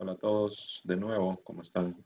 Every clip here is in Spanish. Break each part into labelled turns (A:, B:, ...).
A: Hola a todos de nuevo, ¿cómo están?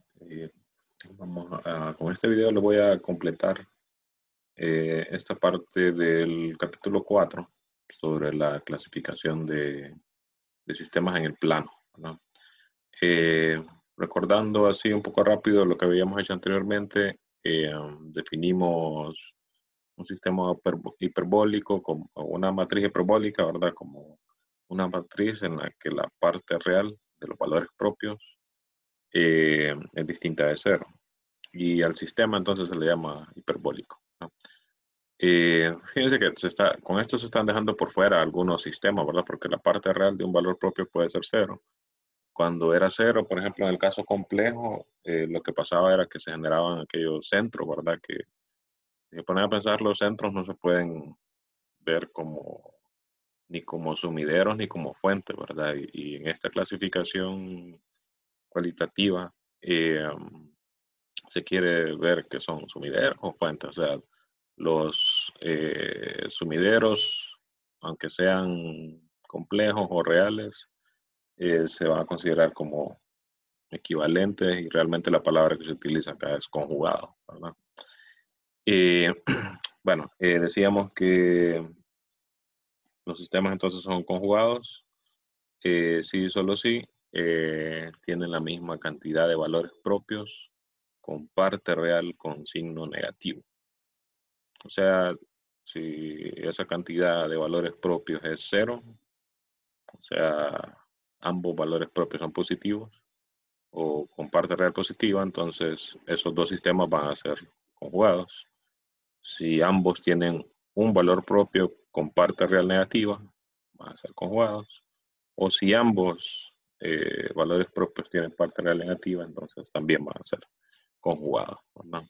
A: Con este video le voy a completar esta parte del capítulo 4 sobre la clasificación de sistemas en el plano, ¿verdad? Eh, Recordando así un poco rápido lo que habíamos hecho anteriormente, definimos un sistema hiperbólico como una matriz hiperbólica, ¿verdad? Como una matriz en la que la parte real de los valores propios es distinta de cero. Y al sistema entonces se le llama hiperbólico, ¿no? Fíjense que con esto se están dejando por fuera algunos sistemas, ¿verdad? Porque la parte real de un valor propio puede ser cero. Cuando era cero, por ejemplo, en el caso complejo, lo que pasaba era que se generaban aquellos centros, ¿verdad? Que si se ponen a pensar, los centros no se pueden ver como ni como sumideros ni como fuentes, ¿verdad? Y en esta clasificación cualitativa, se quiere ver que son sumideros o fuentes. O sea, los sumideros, aunque sean complejos o reales, se van a considerar como equivalentes y realmente la palabra que se utiliza acá es conjugado, ¿verdad? Eh, bueno, decíamos que los sistemas entonces son conjugados, sí, solo sí, tienen la misma cantidad de valores propios con parte real con signo negativo. O sea, si esa cantidad de valores propios es cero, o sea, ambos valores propios son positivos o con parte real positiva, entonces esos dos sistemas van a ser conjugados. Si ambos tienen un valor propio con parte real negativa, van a ser conjugados. O si ambos valores propios tienen parte real negativa, entonces también van a ser conjugados, ¿verdad?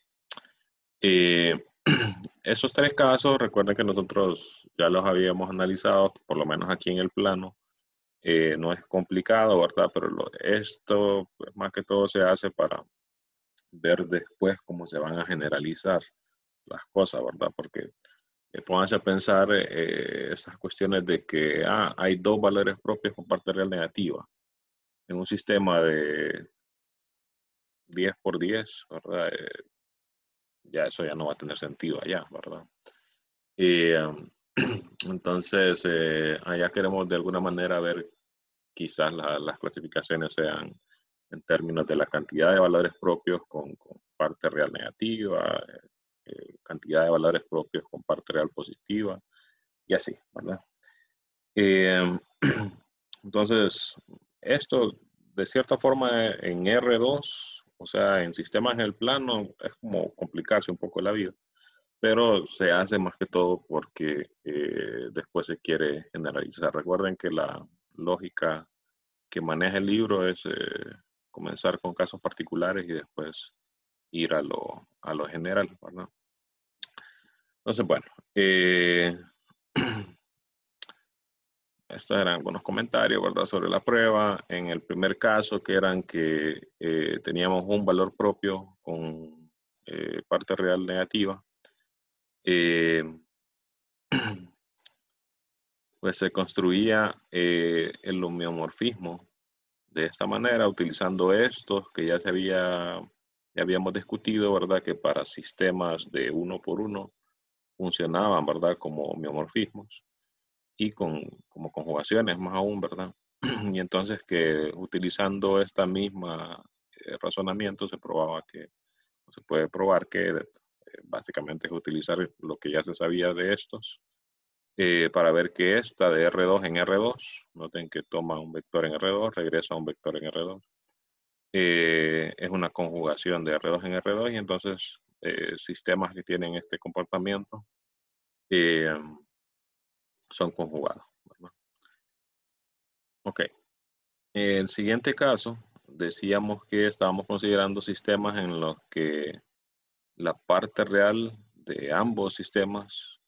A: Eh, Esos tres casos, recuerden que nosotros ya los habíamos analizado, por lo menos aquí en el plano. No es complicado, ¿verdad? Pero esto, pues, más que todo, se hace para ver después cómo se van a generalizar las cosas, ¿verdad? Porque pónganse a pensar esas cuestiones de que hay dos valores propios con parte real negativa en un sistema de 10 por 10, ¿verdad? Ya eso ya no va a tener sentido allá, ¿verdad? Y, entonces, allá queremos de alguna manera ver quizás las clasificaciones sean en términos de la cantidad de valores propios con parte real negativa, cantidad de valores propios con parte real positiva, y así, ¿verdad? Eh, entonces, esto de cierta forma en R2, o sea, en sistemas en el plano, es como complicarse un poco la vida, pero se hace más que todo porque después se quiere generalizar. Recuerden que la lógica que maneja el libro es comenzar con casos particulares y después ir a lo general, ¿verdad? Entonces, bueno, estos eran algunos comentarios, ¿verdad?, sobre la prueba. En el primer caso, que eran que teníamos un valor propio con parte real negativa, eh, pues se construía el homeomorfismo de esta manera, utilizando estos que ya habíamos discutido, ¿verdad? Que para sistemas de uno por uno funcionaban, ¿verdad? Como homeomorfismos y como conjugaciones más aún, ¿verdad? Y entonces que utilizando esta misma razonamiento se probaba que, o se puede probar que básicamente es utilizar lo que ya se sabía de estos para ver que esta de R2 en R2, noten que toma un vector en R2, regresa a un vector en R2, es una conjugación de R2 en R2 y entonces sistemas que tienen este comportamiento eh, son conjugados, ¿verdad? Ok, el siguiente caso decíamos que estábamos considerando sistemas en los que la parte real de ambos sistemas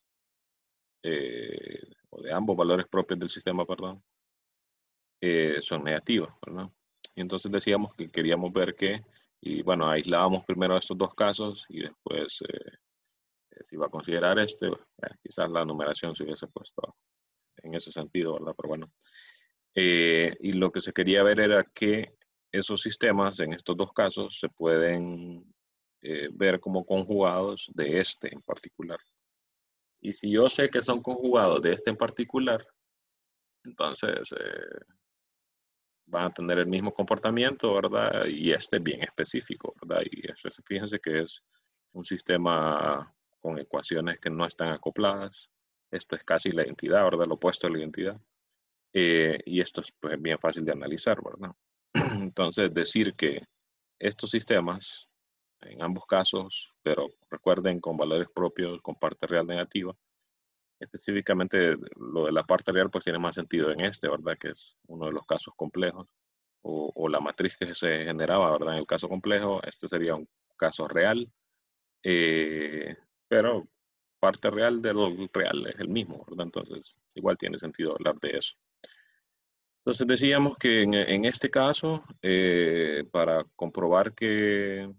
A: o de ambos valores propios del sistema, perdón, son negativas, ¿verdad? Y entonces decíamos que queríamos ver que, y bueno, aislábamos primero estos dos casos y después se iba a considerar quizás la numeración se hubiese puesto en ese sentido, ¿verdad? Pero bueno, y lo que se quería ver era que esos sistemas, en estos dos casos, se pueden ver como conjugados de este en particular. Y si yo sé que son conjugados de este en particular, entonces van a tener el mismo comportamiento, ¿verdad? Y este es bien específico, ¿verdad? Y fíjense que es un sistema con ecuaciones que no están acopladas. Esto es casi la identidad, ¿verdad? Lo opuesto a la identidad. Y esto es pues, bien fácil de analizar, ¿verdad? Entonces, decir que estos sistemas, en ambos casos, pero recuerden con valores propios, con parte real negativa, específicamente lo de la parte real pues tiene más sentido en este, ¿verdad? Que es uno de los casos complejos, o la matriz que se generaba, ¿verdad? En el caso complejo, este sería un caso real, eh, pero parte real de lo real es el mismo, ¿verdad? Entonces, igual tiene sentido hablar de eso. Entonces decíamos que en este caso, para comprobar que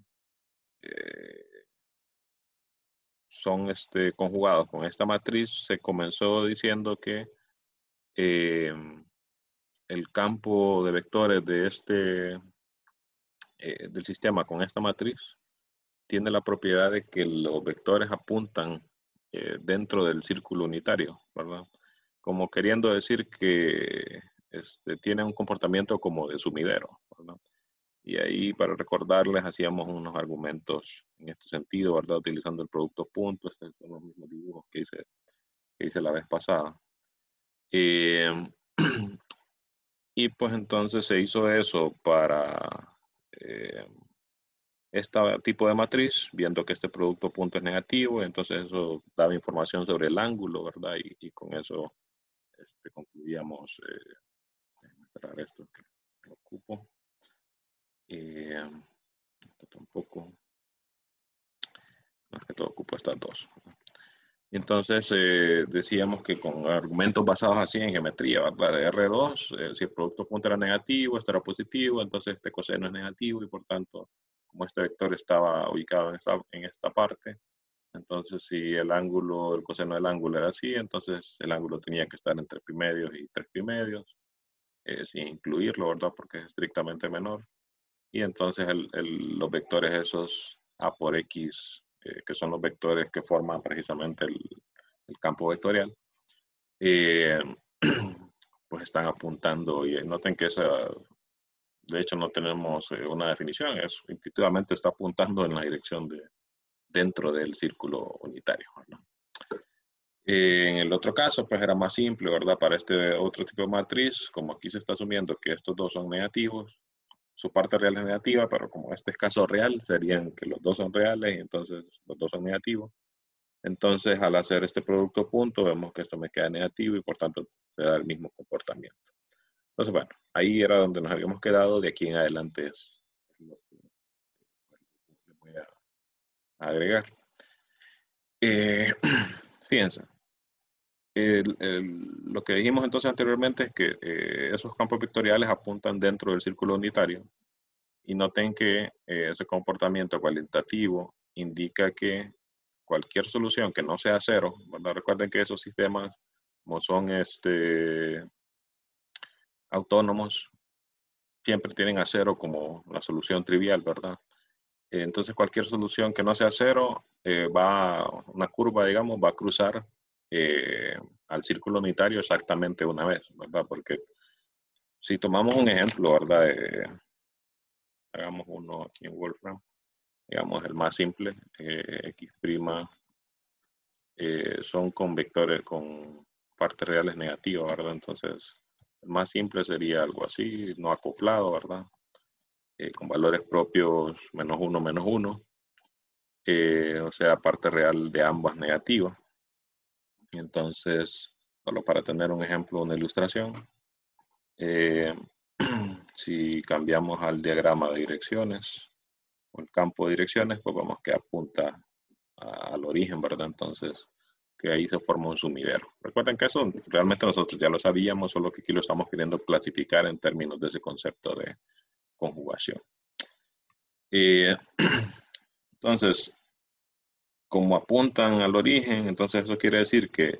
A: son conjugados con esta matriz, se comenzó diciendo que eh, el campo de vectores de del sistema con esta matriz tiene la propiedad de que los vectores apuntan dentro del círculo unitario, ¿verdad? Como queriendo decir que tiene un comportamiento como de sumidero, ¿verdad? Y ahí, para recordarles, hacíamos unos argumentos en este sentido, ¿verdad? Utilizando el producto punto, estos son los mismos dibujos que hice la vez pasada. Eh, y pues entonces se hizo eso para este tipo de matriz, viendo que este producto punto es negativo, entonces eso daba información sobre el ángulo, ¿verdad? Y con eso concluíamos, déjenme cerrar esto que lo ocupo. Esto tampoco, más que todo ocupo estas dos. Entonces decíamos que con argumentos basados así en geometría, ¿verdad? De R2, si el producto punto era negativo, esto era positivo, entonces este coseno es negativo y por tanto, como este vector estaba ubicado en esta parte, entonces si el ángulo, el coseno del ángulo era así, entonces el ángulo tenía que estar entre pimedios y 3 pimedios, sin incluirlo, ¿verdad? Porque es estrictamente menor. Y entonces los vectores esos A por X, que son los vectores que forman precisamente el campo vectorial, eh, pues están apuntando, y noten que de hecho no tenemos una definición, intuitivamente está apuntando en la dirección dentro del círculo unitario, ¿no? En el otro caso, pues era más simple, ¿verdad? Para este otro tipo de matriz, como aquí se está asumiendo que estos dos son negativos, su parte real es negativa, pero como este es caso real, serían que los dos son reales y entonces los dos son negativos. Entonces, al hacer este producto punto, vemos que esto me queda negativo y por tanto se da el mismo comportamiento. Entonces, bueno, ahí era donde nos habíamos quedado. De aquí en adelante es lo que les voy a agregar. Fíjense, lo que dijimos entonces anteriormente es que esos campos vectoriales apuntan dentro del círculo unitario. Y noten que ese comportamiento cualitativo indica que cualquier solución que no sea cero, ¿verdad? Recuerden que esos sistemas, como son autónomos, siempre tienen a cero como la solución trivial, ¿verdad? Entonces cualquier solución que no sea cero, una curva, digamos, va a cruzar al círculo unitario exactamente una vez, ¿verdad? Porque si tomamos un ejemplo, ¿verdad? Hagamos uno aquí en Wolfram. Digamos, el más simple, x' son con vectores, con partes reales negativas, ¿verdad? Entonces, el más simple sería algo así, no acoplado, ¿verdad? Con valores propios -1, -1, o sea, parte real de ambas negativa. Y entonces, solo para tener un ejemplo, una ilustración, si cambiamos al diagrama de direcciones, o el campo de direcciones, pues vemos que apunta al origen, ¿verdad? Entonces, que ahí se forma un sumidero. Recuerden que eso realmente nosotros ya lo sabíamos, solo que aquí lo estamos queriendo clasificar en términos de ese concepto de conjugación. Entonces, como apuntan al origen, entonces eso quiere decir que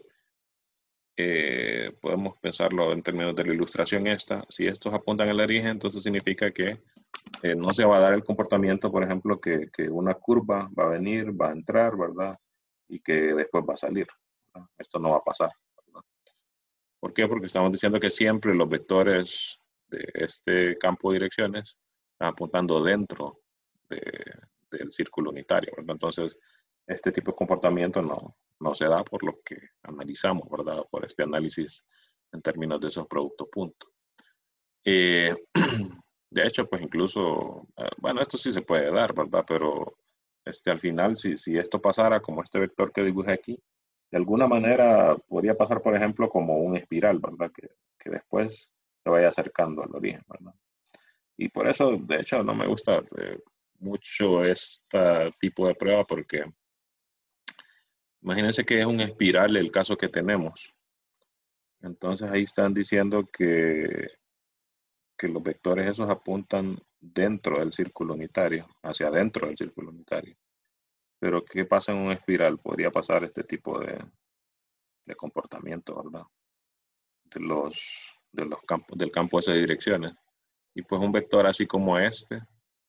A: podemos pensarlo en términos de la ilustración esta. Si estos apuntan al origen, entonces significa que no se va a dar el comportamiento, por ejemplo, que una curva va a venir, va a entrar, ¿verdad? Y que después va a salir, ¿verdad? Esto no va a pasar, ¿verdad? ¿Por qué? Porque estamos diciendo que siempre los vectores de este campo de direcciones están apuntando dentro de- del círculo unitario, ¿verdad? Entonces, este tipo de comportamiento no se da por lo que analizamos, ¿verdad? Por este análisis en términos de esos productos puntos. Eh, de hecho, pues incluso, bueno, esto sí se puede dar, ¿verdad? Pero al final, si esto pasara como este vector que dibujé aquí, de alguna manera podría pasar, por ejemplo, como un espiral, ¿verdad? Que después se vaya acercando al origen, ¿verdad? Y por eso, de hecho, no me gusta mucho este tipo de prueba porque imagínense que es un espiral el caso que tenemos. Entonces ahí están diciendo que los vectores esos apuntan dentro del círculo unitario, hacia adentro del círculo unitario. Pero ¿qué pasa en un espiral? Podría pasar este tipo de comportamiento, ¿verdad? De los, de los campos, del campo de esas direcciones. Y pues un vector así como este,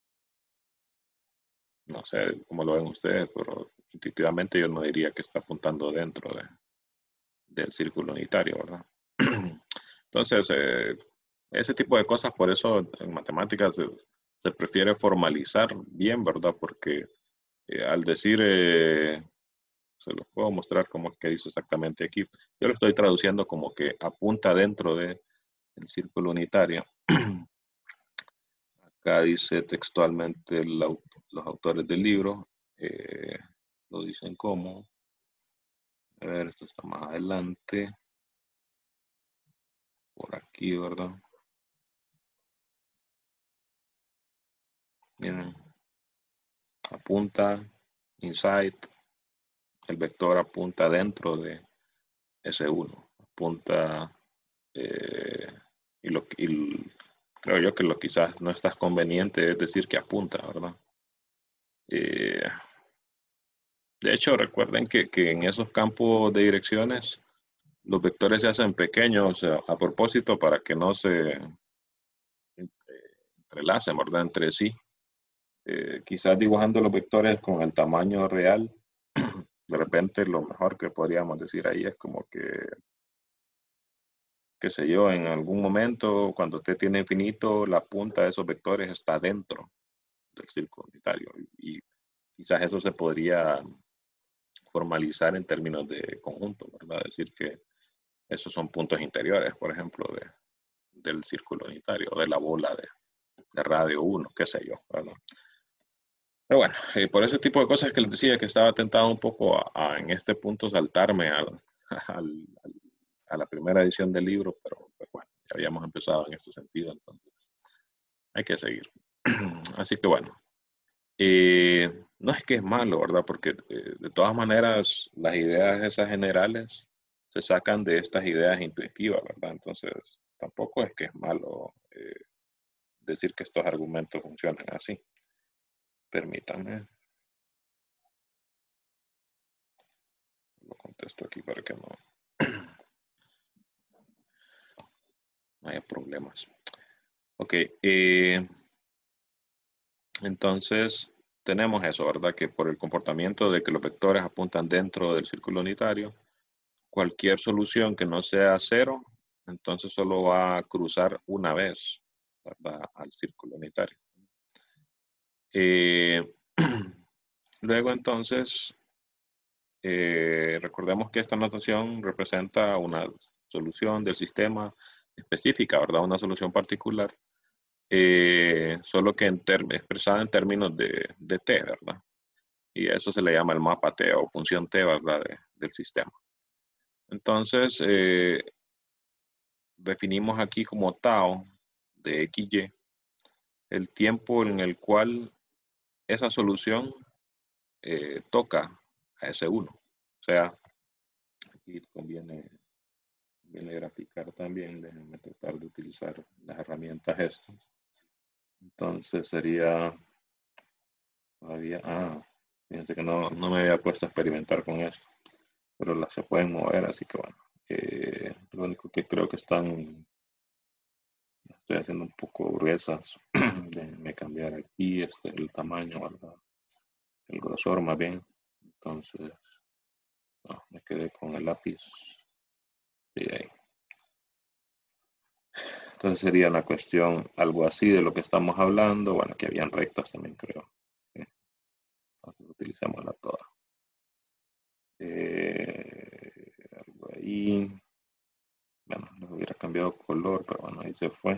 A: no sé cómo lo ven ustedes, pero intuitivamente yo no diría que está apuntando dentro del círculo unitario, ¿verdad? Entonces, ese tipo de cosas, por eso en matemáticas se prefiere formalizar bien, ¿verdad? Porque al decir, se los puedo mostrar cómo es que dice exactamente aquí. Yo lo estoy traduciendo como que apunta dentro del círculo unitario. Acá dice textualmente los autores del libro, eh, lo dicen como, a ver, esto está más adelante, por aquí, ¿verdad? Miren, apunta, inside, el vector apunta dentro de S1, apunta, eh, creo yo que lo quizás no estás conveniente es decir que apunta, ¿verdad? Eh, de hecho, recuerden que en esos campos de direcciones los vectores se hacen pequeños a propósito para que no se entrelacen, ¿verdad? Entre sí. Quizás dibujando los vectores con el tamaño real, de repente lo mejor que podríamos decir ahí es como que, qué sé yo, en algún momento cuando usted tiene infinito, la punta de esos vectores está dentro del círculo unitario y quizás eso se podría formalizar en términos de conjunto, ¿verdad? Decir que esos son puntos interiores, por ejemplo, del círculo unitario, de la bola de radio 1, qué sé yo, ¿verdad? Pero bueno, por ese tipo de cosas que les decía que estaba tentado un poco en este punto saltarme al- a la primera edición del libro, pero pues bueno, ya habíamos empezado en este sentido, entonces hay que seguir. Así que bueno, no es que es malo, ¿verdad? Porque de todas maneras las ideas esas generales se sacan de estas ideas intuitivas, ¿verdad? Entonces tampoco es que es malo decir que estos argumentos funcionan así. Permítanme, lo contesto aquí para que no haya problemas. Ok, entonces tenemos eso, ¿verdad? Que por el comportamiento de que los vectores apuntan dentro del círculo unitario, cualquier solución que no sea cero, entonces solo va a cruzar una vez, ¿verdad? Al círculo unitario. Eh, luego entonces, recordemos que esta notación representa una solución del sistema específica, ¿verdad? Una solución particular, solo que expresada en términos de t, ¿verdad? Y a eso se le llama el mapa t o función t, ¿verdad? Del sistema. Entonces, definimos aquí como tau de xy el tiempo en el cual esa solución toca a ese 1. O sea, aquí conviene graficar también, déjenme tratar de utilizar las herramientas estas. Entonces sería todavía, fíjense que no me había puesto a experimentar con esto, pero las se pueden mover, así que bueno, lo único que creo que están estoy haciendo un poco gruesas. Déjenme cambiar aquí el tamaño, ¿verdad? El grosor más bien. Entonces, no, me quedé con el lápiz. Y ahí. Entonces sería una cuestión algo así de lo que estamos hablando. Bueno, que habían rectas también creo. Entonces utilicémosla toda. Algo ahí. Bueno, les hubiera cambiado color, pero bueno, ahí se fue.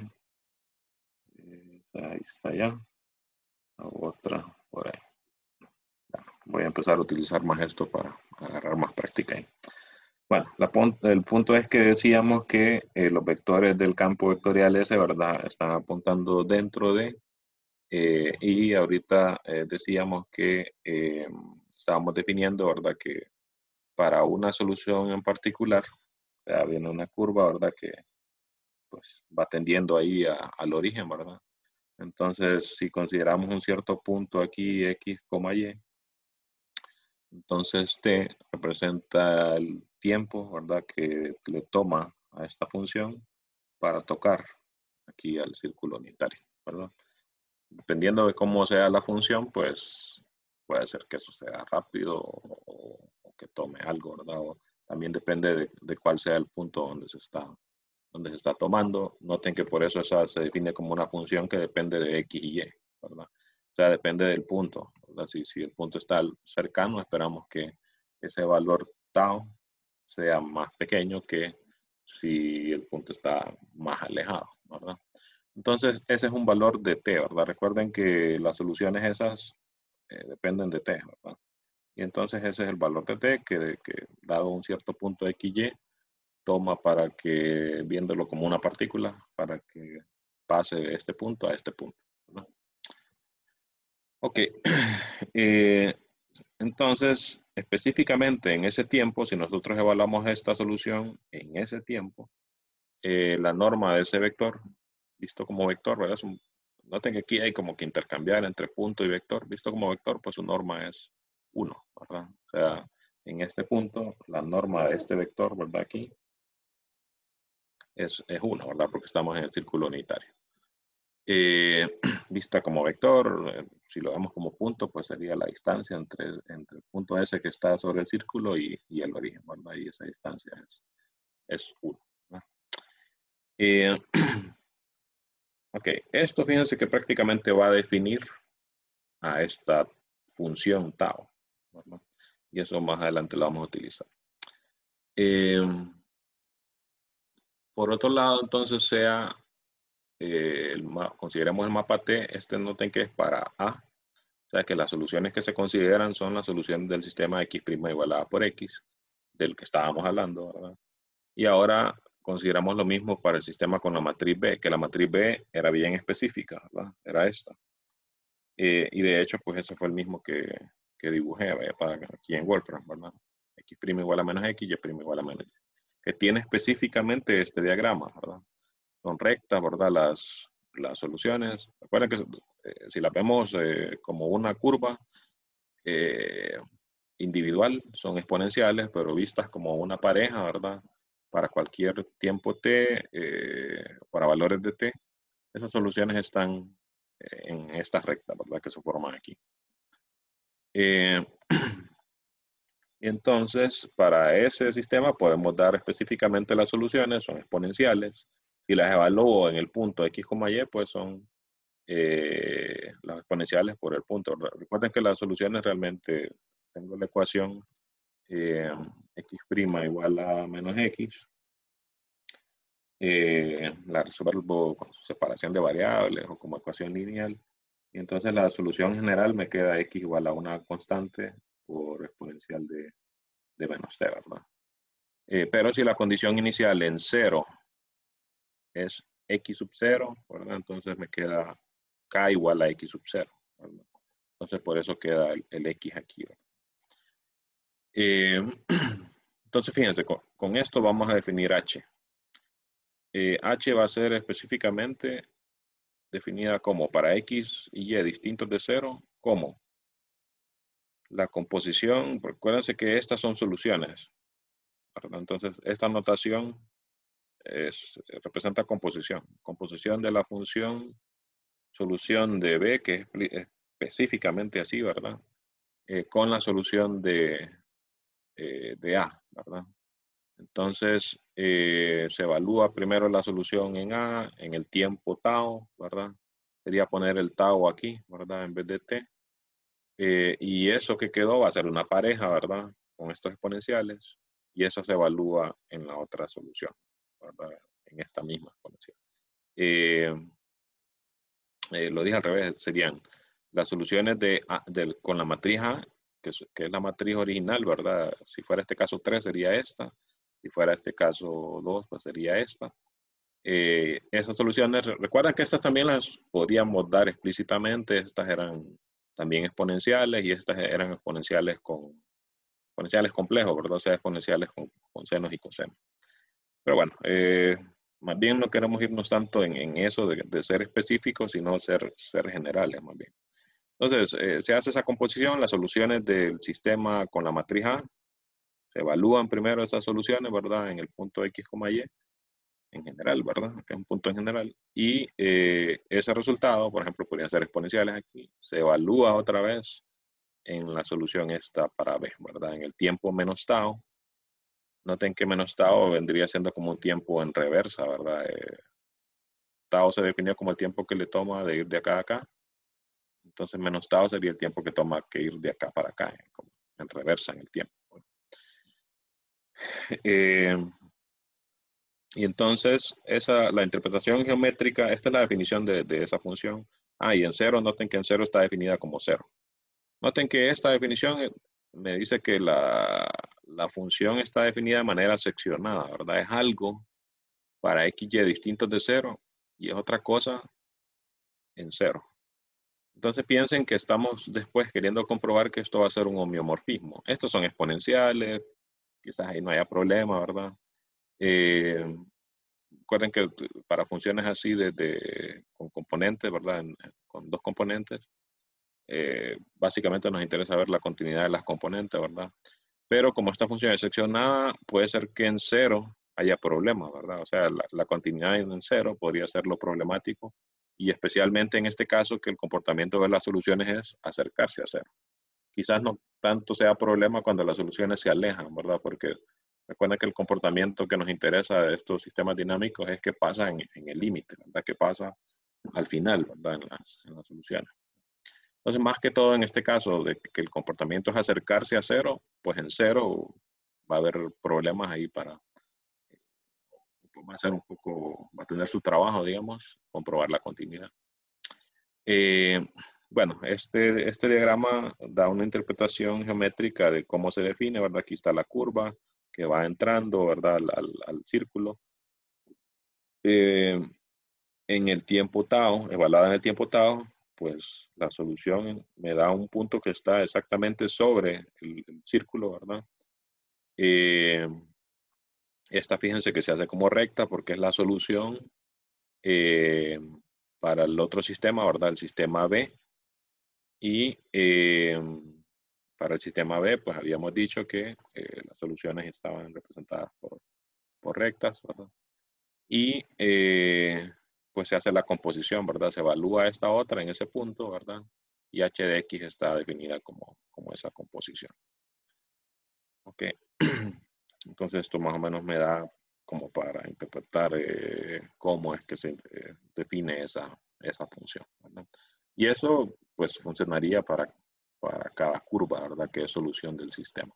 A: Ahí está ya. Otra por ahí. Voy a empezar a utilizar más esto para agarrar más práctica ahí. Bueno, el punto es que decíamos que los vectores del campo vectorial S, ¿verdad? Están apuntando dentro de, y ahorita decíamos que estábamos definiendo, ¿verdad? Que para una solución en particular, ya viene una curva, ¿verdad? Que pues va tendiendo ahí al origen, ¿verdad? Entonces, si consideramos un cierto punto aquí, X, Y, entonces T representa el tiempo, ¿verdad? Que le toma a esta función para tocar aquí al círculo unitario, ¿verdad? Dependiendo de cómo sea la función, pues puede ser que eso sea rápido o que tome algo, ¿verdad? O también depende de cuál sea el punto donde se está tomando. Noten que por eso esa se define como una función que depende de X y Y, ¿verdad? O sea, depende del punto, ¿verdad? Si el punto está cercano, esperamos que ese valor tau sea más pequeño que si el punto está más alejado, ¿verdad? Entonces, ese es un valor de t, ¿verdad? Recuerden que las soluciones esas dependen de t, ¿verdad? Y entonces ese es el valor de t que dado un cierto punto x, y, toma para que, viéndolo como una partícula, para que pase de este punto a este punto, ¿verdad? Ok. Entonces, específicamente en ese tiempo, si nosotros evaluamos esta solución en ese tiempo, la norma de ese vector, visto como vector, ¿verdad? Noten que aquí hay como que intercambiar entre punto y vector. Visto como vector, pues su norma es 1, ¿verdad? O sea, en este punto, la norma de este vector, ¿verdad? Aquí es 1, ¿verdad? Porque estamos en el círculo unitario. Vista como vector, si lo vemos como punto, pues sería la distancia entre el punto S que está sobre el círculo y el origen, ¿verdad? Y esa distancia es 1. Ok, esto fíjense que prácticamente va a definir a esta función tau, ¿verdad? Y eso más adelante lo vamos a utilizar. Por otro lado, entonces sea, consideremos el mapa T, noten que es para A. O sea que las soluciones que se consideran son las soluciones del sistema X' igual a A por X, del que estábamos hablando, ¿verdad? Y ahora consideramos lo mismo para el sistema con la matriz B, que la matriz B era bien específica, ¿verdad? Era esta. Y de hecho, pues ese fue el mismo que dibujé, ¿verdad? Para aquí en Wolfram, ¿verdad? X' igual a menos X, Y' igual a menos Y. Que tiene específicamente este diagrama, ¿verdad? Son rectas, ¿verdad? Las soluciones. Recuerden que si las vemos como una curva eh, individual, son exponenciales, pero vistas como una pareja, ¿verdad? Para cualquier tiempo t, para valores de t, esas soluciones están en estas rectas, ¿verdad? Que se forman aquí. Entonces, para ese sistema podemos dar específicamente las soluciones, son exponenciales. Si las evalúo en el punto x, y, pues son las exponenciales por el punto. Recuerden que las soluciones realmente, tengo la ecuación x' igual a menos x. La resuelvo con separación de variables o como ecuación lineal. Y entonces la solución general me queda x igual a una constante por exponencial de menos t, ¿verdad? Pero si la condición inicial en 0 es x sub 0, ¿verdad? Entonces me queda k igual a x sub 0, ¿verdad? Entonces por eso queda el x aquí, ¿verdad? Entonces fíjense, con esto vamos a definir h. H va a ser específicamente definida como para x y y distintos de 0, como la composición, recuérdense que estas son soluciones, ¿verdad? Entonces esta notación representa composición. Composición de la función solución de B, que es específicamente así, ¿verdad? Con la solución de A, ¿verdad? Entonces, se evalúa primero la solución en A, en el tiempo tau, ¿verdad? Sería poner el tau aquí, ¿verdad? En vez de t. Y eso que quedó va a ser una pareja, ¿verdad? Con estos exponenciales. Y eso se evalúa en la otra solución, ¿verdad? En esta misma exponencial. Lo dije al revés, serían las soluciones con la matriz A, que es la matriz original, ¿verdad? Si fuera este caso 3 sería esta, si fuera este caso 2, pues sería esta. Esas soluciones, recuerdan que estas también las podríamos dar explícitamente, estas eran también exponenciales y estas eran exponenciales complejos, ¿verdad? O sea, exponenciales con senos y cosenos. Pero bueno, más bien no queremos irnos tanto en eso de ser específicos, sino ser generales más bien. Entonces, se hace esa composición, las soluciones del sistema con la matriz A, se evalúan primero esas soluciones, ¿verdad? En el punto X, Y, en general, ¿verdad? Que es un punto en general. Y ese resultado, por ejemplo, podrían ser exponenciales aquí, se evalúa otra vez en la solución esta para B, ¿verdad? En el tiempo menos tau. Noten que menos tau vendría siendo como un tiempo en reversa, ¿verdad? Tau se definió como el tiempo que le toma de ir de acá a acá. Entonces, menos tau sería el tiempo que toma que ir de acá para acá, como en reversa en el tiempo. Y entonces, la interpretación geométrica, esta es la definición de esa función. Y en cero, noten que en cero está definida como cero. Noten que esta definición me dice que la función está definida de manera seccionada, ¿verdad? Es algo para x, y distintos de cero y es otra cosa en cero. Entonces piensen que estamos después queriendo comprobar que esto va a ser un homeomorfismo. Estos son exponenciales, quizás ahí no haya problema, ¿verdad? Recuerden que para funciones así con componentes, ¿verdad? Con dos componentes, básicamente nos interesa ver la continuidad de las componentes, ¿verdad? Pero como esta función es seccionada, puede ser que en cero haya problemas, ¿verdad? O sea, la continuidad en cero podría ser lo problemático, y especialmente en este caso que el comportamiento de las soluciones es acercarse a cero. Quizás no tanto sea problema cuando las soluciones se alejan, ¿verdad? Porque recuerden que el comportamiento que nos interesa de estos sistemas dinámicos es que pasa en el límite, ¿verdad? Que pasa al final, ¿verdad? En las soluciones. Entonces, más que todo en este caso de que el comportamiento es acercarse a cero, pues en cero va a haber problemas ahí va a ser va a tener su trabajo, digamos, comprobar la continuidad. Bueno, este diagrama da una interpretación geométrica de cómo se define, ¿verdad? Aquí está la curva que va entrando, ¿verdad? Al círculo. En el tiempo tau, evaluada en el tiempo tau, pues la solución me da un punto que está exactamente sobre el círculo, ¿verdad? Esta, fíjense que se hace como recta porque es la solución para el otro sistema, ¿verdad? El sistema B. Y para el sistema B, pues habíamos dicho que las soluciones estaban representadas por rectas, ¿verdad? Y pues se hace la composición, ¿verdad? Se evalúa esta otra en ese punto, ¿verdad? Y h de x está definida como esa composición. Ok. Entonces esto más o menos me da como para interpretar cómo es que se define esa función, ¿verdad? Y eso pues funcionaría para cada curva, ¿verdad? Que es solución del sistema.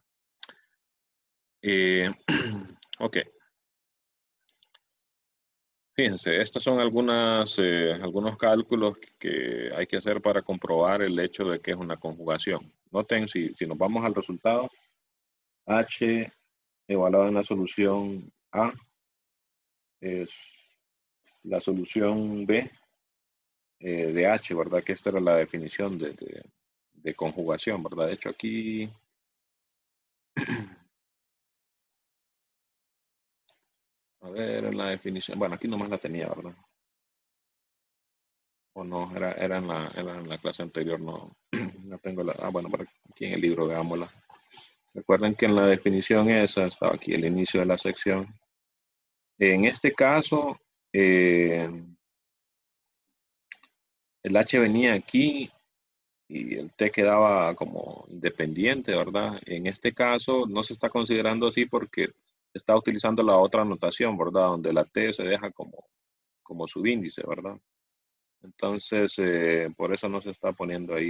A: Ok. Fíjense, estos son algunos cálculos que hay que hacer para comprobar el hecho de que es una conjugación. Noten, si nos vamos al resultado, H evaluado en la solución A es la solución B de H, ¿verdad? Que esta era la definición de conjugación, ¿verdad? De hecho, aquí a ver, en la definición, bueno, aquí nomás la tenía, ¿verdad? O no, era en la clase anterior, no, no tengo bueno, por aquí en el libro, veámosla. Recuerden que en la definición esa estaba aquí el inicio de la sección. En este caso, el H venía aquí y el T quedaba como independiente, ¿verdad? En este caso no se está considerando así porque está utilizando la otra notación, ¿verdad? Donde la T se deja como subíndice, ¿verdad? Entonces, por eso no se está poniendo ahí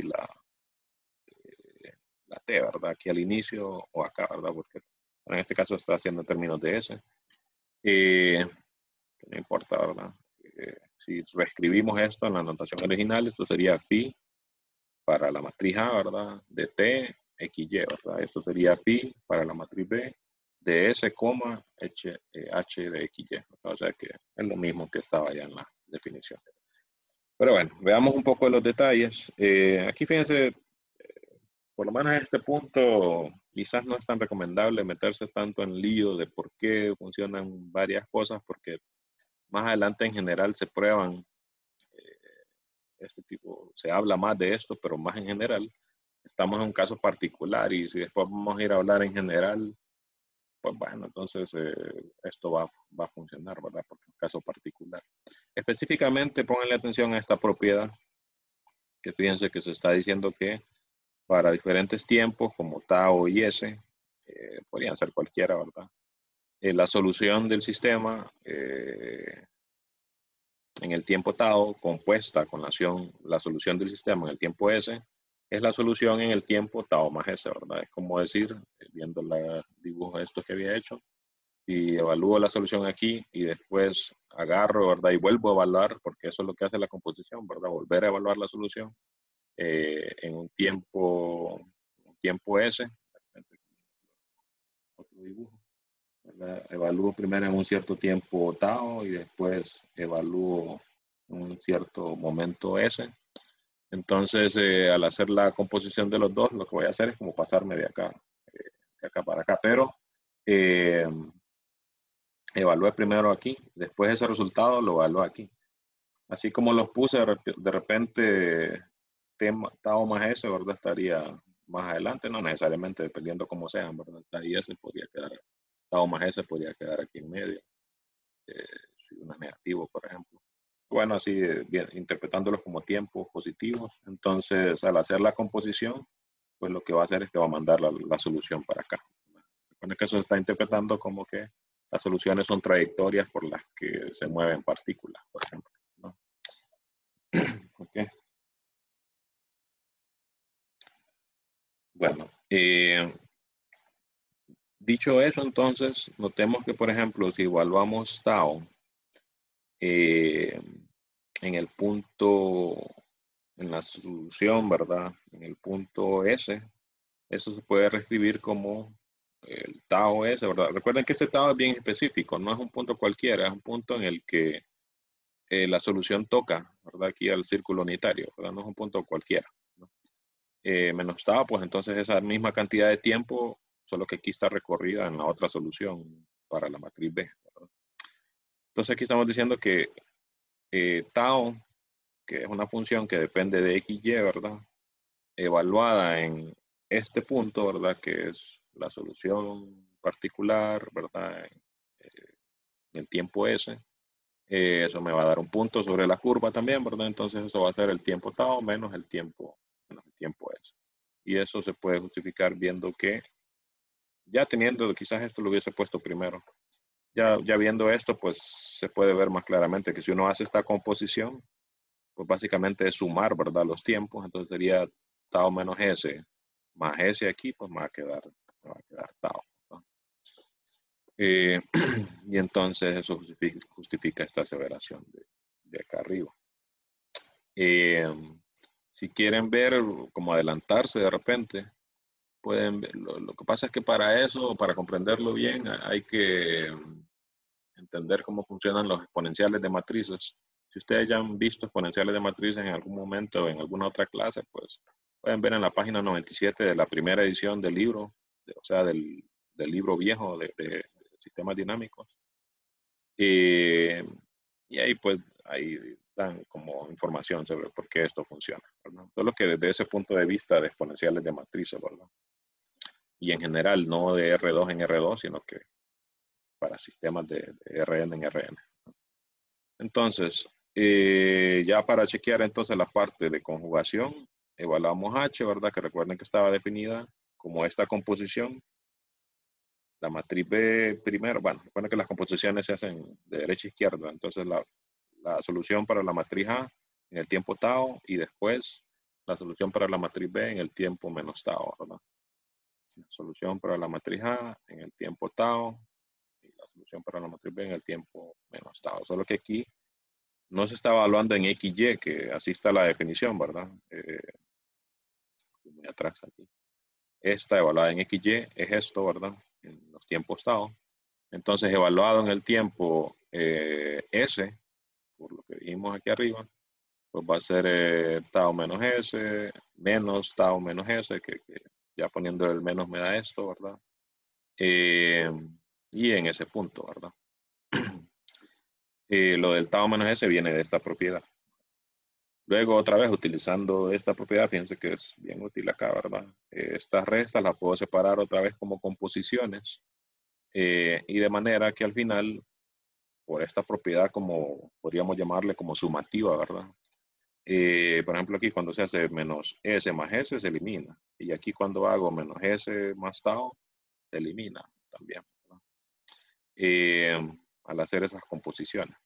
A: la T, ¿verdad? Aquí al inicio o acá, ¿verdad? Porque en este caso está haciendo en términos de S. No importa, ¿verdad? Si reescribimos esto en la notación original, esto sería phi para la matriz A, ¿verdad? De T, XY, ¿verdad? Esto sería phi para la matriz B de S, H de XY. O sea que es lo mismo que estaba ya en la definición. Pero bueno, veamos un poco los detalles. Aquí fíjense, por lo menos en este punto, quizás no es tan recomendable meterse tanto en lío de por qué funcionan varias cosas, porque más adelante en general se prueban este tipo, se habla más de esto, pero más en general. Estamos en un caso particular y si después vamos a ir a hablar en general, pues bueno, entonces esto va a funcionar, ¿verdad? Porque es un caso particular. Específicamente, pónganle atención a esta propiedad, que fíjense que se está diciendo que para diferentes tiempos, como tau y s, podrían ser cualquiera, ¿verdad? La solución del sistema en el tiempo tau, compuesta con la solución del sistema en el tiempo s, es la solución en el tiempo tau más s, ¿verdad? Es como decir, viendo el dibujo de esto que había hecho, y evalúo la solución aquí y después agarro, ¿verdad? Y vuelvo a evaluar, porque eso es lo que hace la composición, ¿verdad? Volver a evaluar la solución en un tiempo S, otro dibujo, ¿verdad? Evalúo primero en un cierto tiempo tau y después evalúo en un cierto momento S. Entonces, al hacer la composición de los dos, lo que voy a hacer es como pasarme de acá para acá, pero eh, evalué primero aquí, después ese resultado lo evalué aquí. Así como los puse, de repente tau más S, ¿verdad? Estaría más adelante, no necesariamente, dependiendo cómo sean, ¿verdad? Ahí S podría quedar, tau más S podría quedar aquí en medio, si uno es negativo, por ejemplo. Bueno, así, bien, interpretándolos como tiempos positivos. Entonces, al hacer la composición, pues lo que va a hacer es que va a mandar la solución para acá. Recuerden que eso se está interpretando como que las soluciones son trayectorias por las que se mueven partículas, por ejemplo, ¿no? Okay. Bueno, dicho eso, entonces, notemos que, por ejemplo, si evaluamos tau eh, en el punto, en la solución, ¿verdad? En el punto S, eso se puede reescribir como el tau S, ¿verdad? Recuerden que este tau es bien específico, no es un punto cualquiera, es un punto en el que la solución toca, ¿verdad? Aquí al círculo unitario, ¿verdad? No es un punto cualquiera, ¿no? Menos tau, pues entonces esa misma cantidad de tiempo, solo que aquí está recorrida en la otra solución para la matriz B, ¿verdad? Entonces aquí estamos diciendo que tau, que es una función que depende de XY, ¿verdad? Evaluada en este punto, ¿verdad? Que es la solución particular, ¿verdad? En el tiempo S. Eso me va a dar un punto sobre la curva también, ¿verdad? Entonces eso va a ser el tiempo tau menos el tiempo S. Y eso se puede justificar viendo que, ya teniendo, quizás esto lo hubiese puesto primero, ya viendo esto, pues se puede ver más claramente que si uno hace esta composición, pues básicamente es sumar, ¿verdad? Los tiempos, entonces sería tau menos S más S aquí, pues me va a quedar tau, ¿no? Eh, y entonces eso justifica esta aseveración de acá arriba. Eh, si quieren ver, como adelantarse de repente, pueden ver. Lo que pasa es que para eso, para comprenderlo bien, hay que entender cómo funcionan los exponenciales de matrices. Si ustedes ya han visto exponenciales de matrices en algún momento o en alguna otra clase, pues pueden ver en la página 97 de la primera edición del libro, o sea, del libro viejo de sistemas dinámicos. Y ahí pues ahí dan como información sobre por qué esto funciona, ¿verdad? Solo que desde ese punto de vista de exponenciales de matrices, ¿verdad? Y en general, no de R2 en R2, sino que para sistemas de RN en RN. Entonces, ya para chequear entonces la parte de conjugación, evaluamos H, ¿verdad? Que recuerden que estaba definida como esta composición. La matriz B primero, bueno, recuerden que las composiciones se hacen de derecha a izquierda, entonces la solución para la matriz A en el tiempo tau y después la solución para la matriz B en el tiempo menos tau, ¿verdad? La solución para la matriz A en el tiempo tau y la solución para la matriz B en el tiempo menos tau. Solo que aquí no se está evaluando en XY, que así está la definición, ¿verdad? Muy atrás aquí. Esta evaluada en XY es esto, ¿verdad? En los tiempos tau. Entonces, evaluado en el tiempo S, por lo que dijimos aquí arriba, pues va a ser tau menos S, menos tau menos S, que ya poniendo el menos me da esto, ¿verdad? Y en ese punto, ¿verdad? Lo del tau menos S viene de esta propiedad. Luego, otra vez, utilizando esta propiedad, fíjense que es bien útil acá, ¿verdad? Estas restas las puedo separar otra vez como composiciones y de manera que al final, por esta propiedad, como podríamos llamarle como sumativa, ¿verdad? Por ejemplo, aquí cuando se hace menos S más S, se elimina. Y aquí cuando hago menos S más tau, se elimina también, ¿verdad? Al hacer esas composiciones.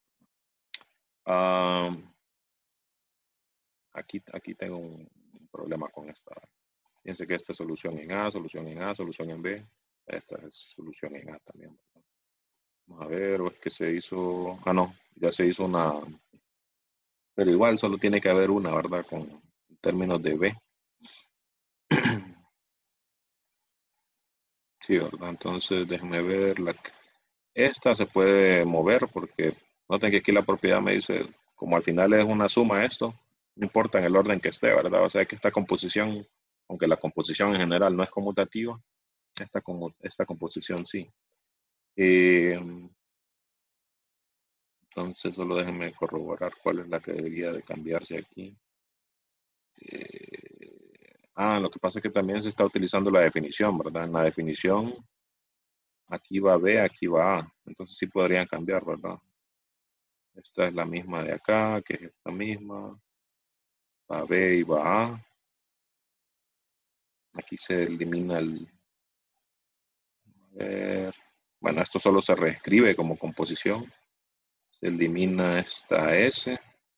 A: Aquí tengo un problema con esta. Fíjense que esta es solución en A, solución en A, solución en B. Esta es solución en A también, ¿verdad? Vamos a ver, o es que se hizo... Ah, no, ya se hizo una... Pero igual solo tiene que haber una, ¿verdad? Con términos de B. Sí, ¿verdad? Entonces, déjenme ver. Esta se puede mover porque noten que aquí la propiedad me dice, como al final es una suma esto, no importa en el orden que esté, ¿verdad? O sea que esta composición, aunque la composición en general no es conmutativa, esta composición sí. Entonces solo déjenme corroborar cuál es la que debería de cambiarse aquí. Lo que pasa es que también se está utilizando la definición, ¿verdad? En la definición, aquí va B, aquí va A. Entonces sí podrían cambiar, ¿verdad? Esta es la misma de acá, que es esta misma. Va B y va A. Aquí se elimina el... A ver, bueno, esto solo se reescribe como composición. Se elimina esta S.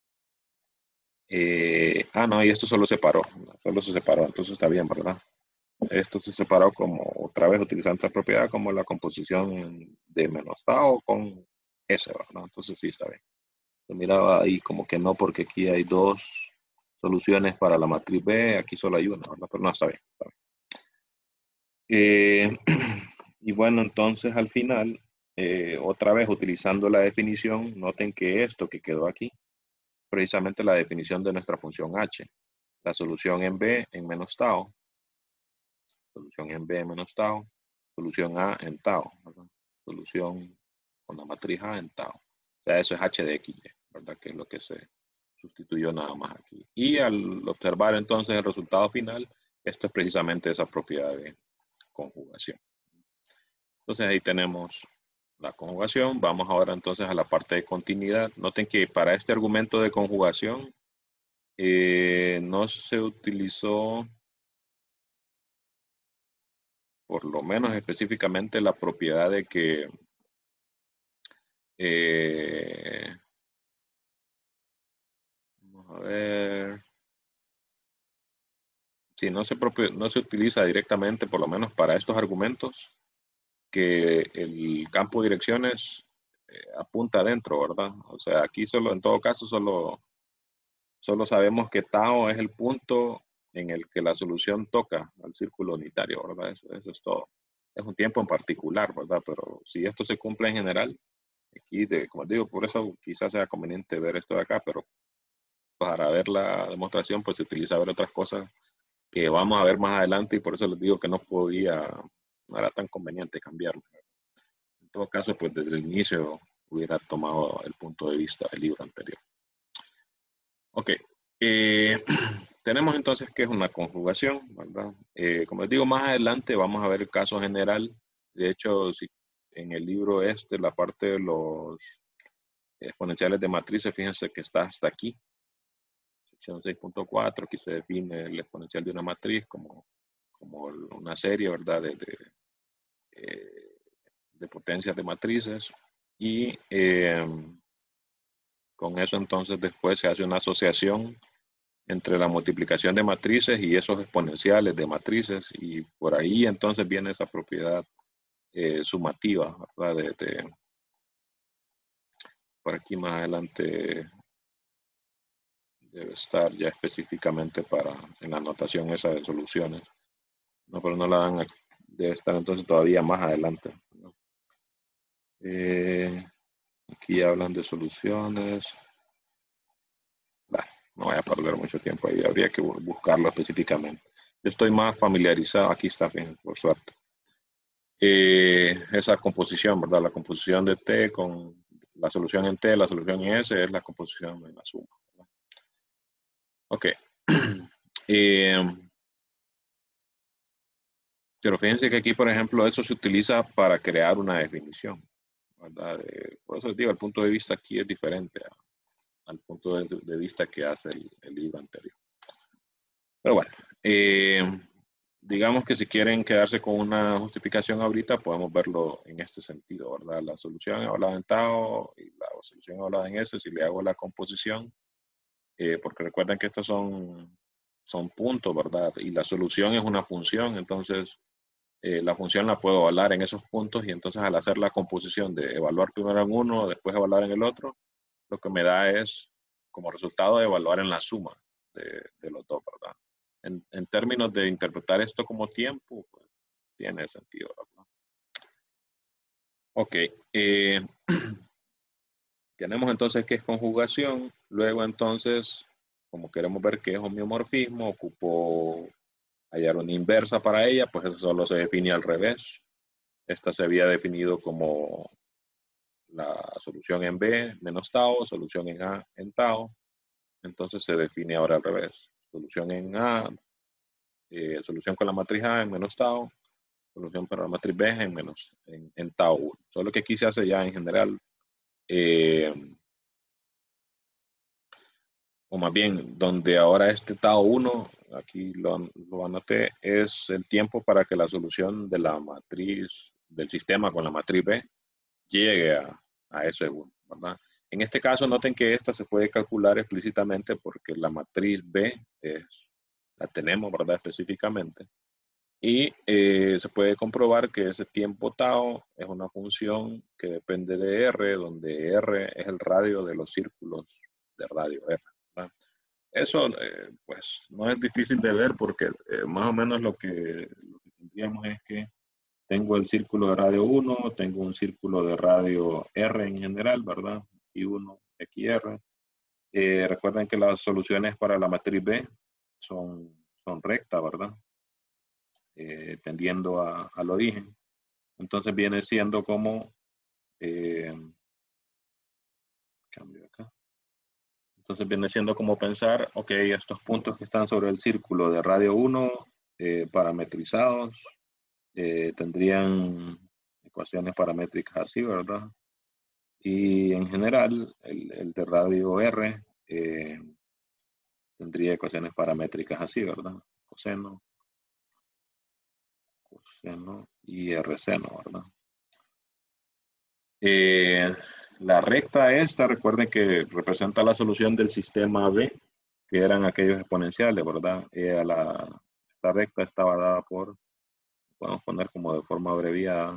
A: No, y esto solo se separó. Solo se separó, entonces está bien, ¿verdad? Esto se separó como, otra vez utilizando esta propiedad como la composición de menos tau con S, ¿verdad? Entonces sí está bien. Yo miraba ahí como que no, porque aquí hay dos soluciones para la matriz B, aquí solo hay una, ¿verdad? Pero no, está bien. Está bien. Y bueno, entonces al final, otra vez utilizando la definición, noten que esto que quedó aquí, precisamente la definición de nuestra función h. La solución en B en menos tau, solución en B en menos tau, solución A en tau, ¿verdad? Solución con la matriz A en tau. O sea, eso es h de x, ¿verdad? Que es lo que se sustituyó nada más aquí. Y al observar entonces el resultado final, esto es precisamente esa propiedad de conjugación. Entonces ahí tenemos la conjugación. Vamos ahora entonces a la parte de continuidad. Noten que para este argumento de conjugación no se utilizó, por lo menos específicamente, la propiedad de que vamos a ver. Si no se utiliza directamente, por lo menos para estos argumentos, que el campo de direcciones apunta adentro, ¿verdad? O sea, aquí solo, en todo caso, solo sabemos que tau es el punto en el que la solución toca al círculo unitario, ¿verdad? Eso es todo. Es un tiempo en particular, ¿verdad? Pero si esto se cumple en general, aquí, como digo, por eso quizás sea conveniente ver esto de acá, pero para ver la demostración, pues se utiliza ver otras cosas que vamos a ver más adelante y por eso les digo que no era tan conveniente cambiarlo. En todo caso, pues desde el inicio hubiera tomado el punto de vista del libro anterior. Ok, tenemos entonces que es una conjugación, ¿verdad? Como les digo, más adelante vamos a ver el caso general. De hecho, si en el libro la parte de los exponenciales de matrices, fíjense que está hasta aquí. Sección 6.4, aquí se define el exponencial de una matriz como una serie, ¿verdad? De potencias de matrices. Y con eso entonces después se hace una asociación entre la multiplicación de matrices y esos exponenciales de matrices, y por ahí entonces viene esa propiedad sumativa, ¿verdad? Por aquí más adelante debe estar ya específicamente en la notación esa de soluciones. No, pero no la dan, debe estar entonces todavía más adelante, ¿no? Aquí hablan de soluciones. No voy a perder mucho tiempo ahí, habría que buscarlo específicamente. Yo estoy más familiarizado, aquí está, bien, por suerte. Esa composición, ¿verdad? La composición de T con la solución en T, la solución en S, es la composición en la suma, ¿verdad? Ok. Pero fíjense que aquí, por ejemplo, eso se utiliza para crear una definición, ¿verdad? Por eso les digo, el punto de vista aquí es diferente al punto de vista que hace el libro anterior. Pero bueno, digamos que si quieren quedarse con una justificación ahorita, podemos verlo en este sentido, ¿verdad? La solución evaluada en tau y la solución evaluada en S, si le hago la composición, porque recuerden que estos son puntos, ¿verdad? Y la solución es una función, entonces la función la puedo evaluar en esos puntos, y entonces al hacer la composición de evaluar primero en uno, después evaluar en el otro, lo que me da es como resultado de evaluar en la suma de los dos, ¿verdad? En términos de interpretar esto como tiempo, pues, tiene sentido, ¿verdad? Ok. Tenemos entonces qué es conjugación. Luego entonces, como queremos ver qué es homeomorfismo, ocupo hallar una inversa para ella, pues eso solo se define al revés. Esta se había definido como la solución en B menos tau, solución en A en tau. Entonces se define ahora al revés. Solución en A, solución con la matriz A en menos tau, solución para la matriz B en tau 1. Solo que aquí se hace ya en general, o más bien, donde ahora este tau 1, aquí lo anoté, es el tiempo para que la solución de la matriz, del sistema con la matriz B, llegue a ese 1, ¿verdad? En este caso, noten que esta se puede calcular explícitamente porque la matriz B la tenemos, ¿verdad? Específicamente. Y se puede comprobar que ese tiempo tau es una función que depende de R, donde R es el radio de los círculos de radio R, ¿verdad? Eso, pues, no es difícil de ver porque más o menos lo que tendríamos es que tengo el círculo de radio 1, tengo un círculo de radio R en general, ¿verdad? I1, XR. Recuerden que las soluciones para la matriz B son rectas, ¿verdad? Tendiendo al origen. Entonces viene siendo como, cambio acá. Entonces viene siendo como pensar, ok, estos puntos que están sobre el círculo de radio 1 parametrizados, tendrían ecuaciones paramétricas así, ¿verdad? Y en general, el de radio R tendría ecuaciones paramétricas así, ¿verdad? Coseno y R seno, ¿verdad? La recta esta, recuerden que representa la solución del sistema B, que eran aquellos exponenciales, ¿verdad? Esta recta estaba dada por, podemos poner como de forma abreviada,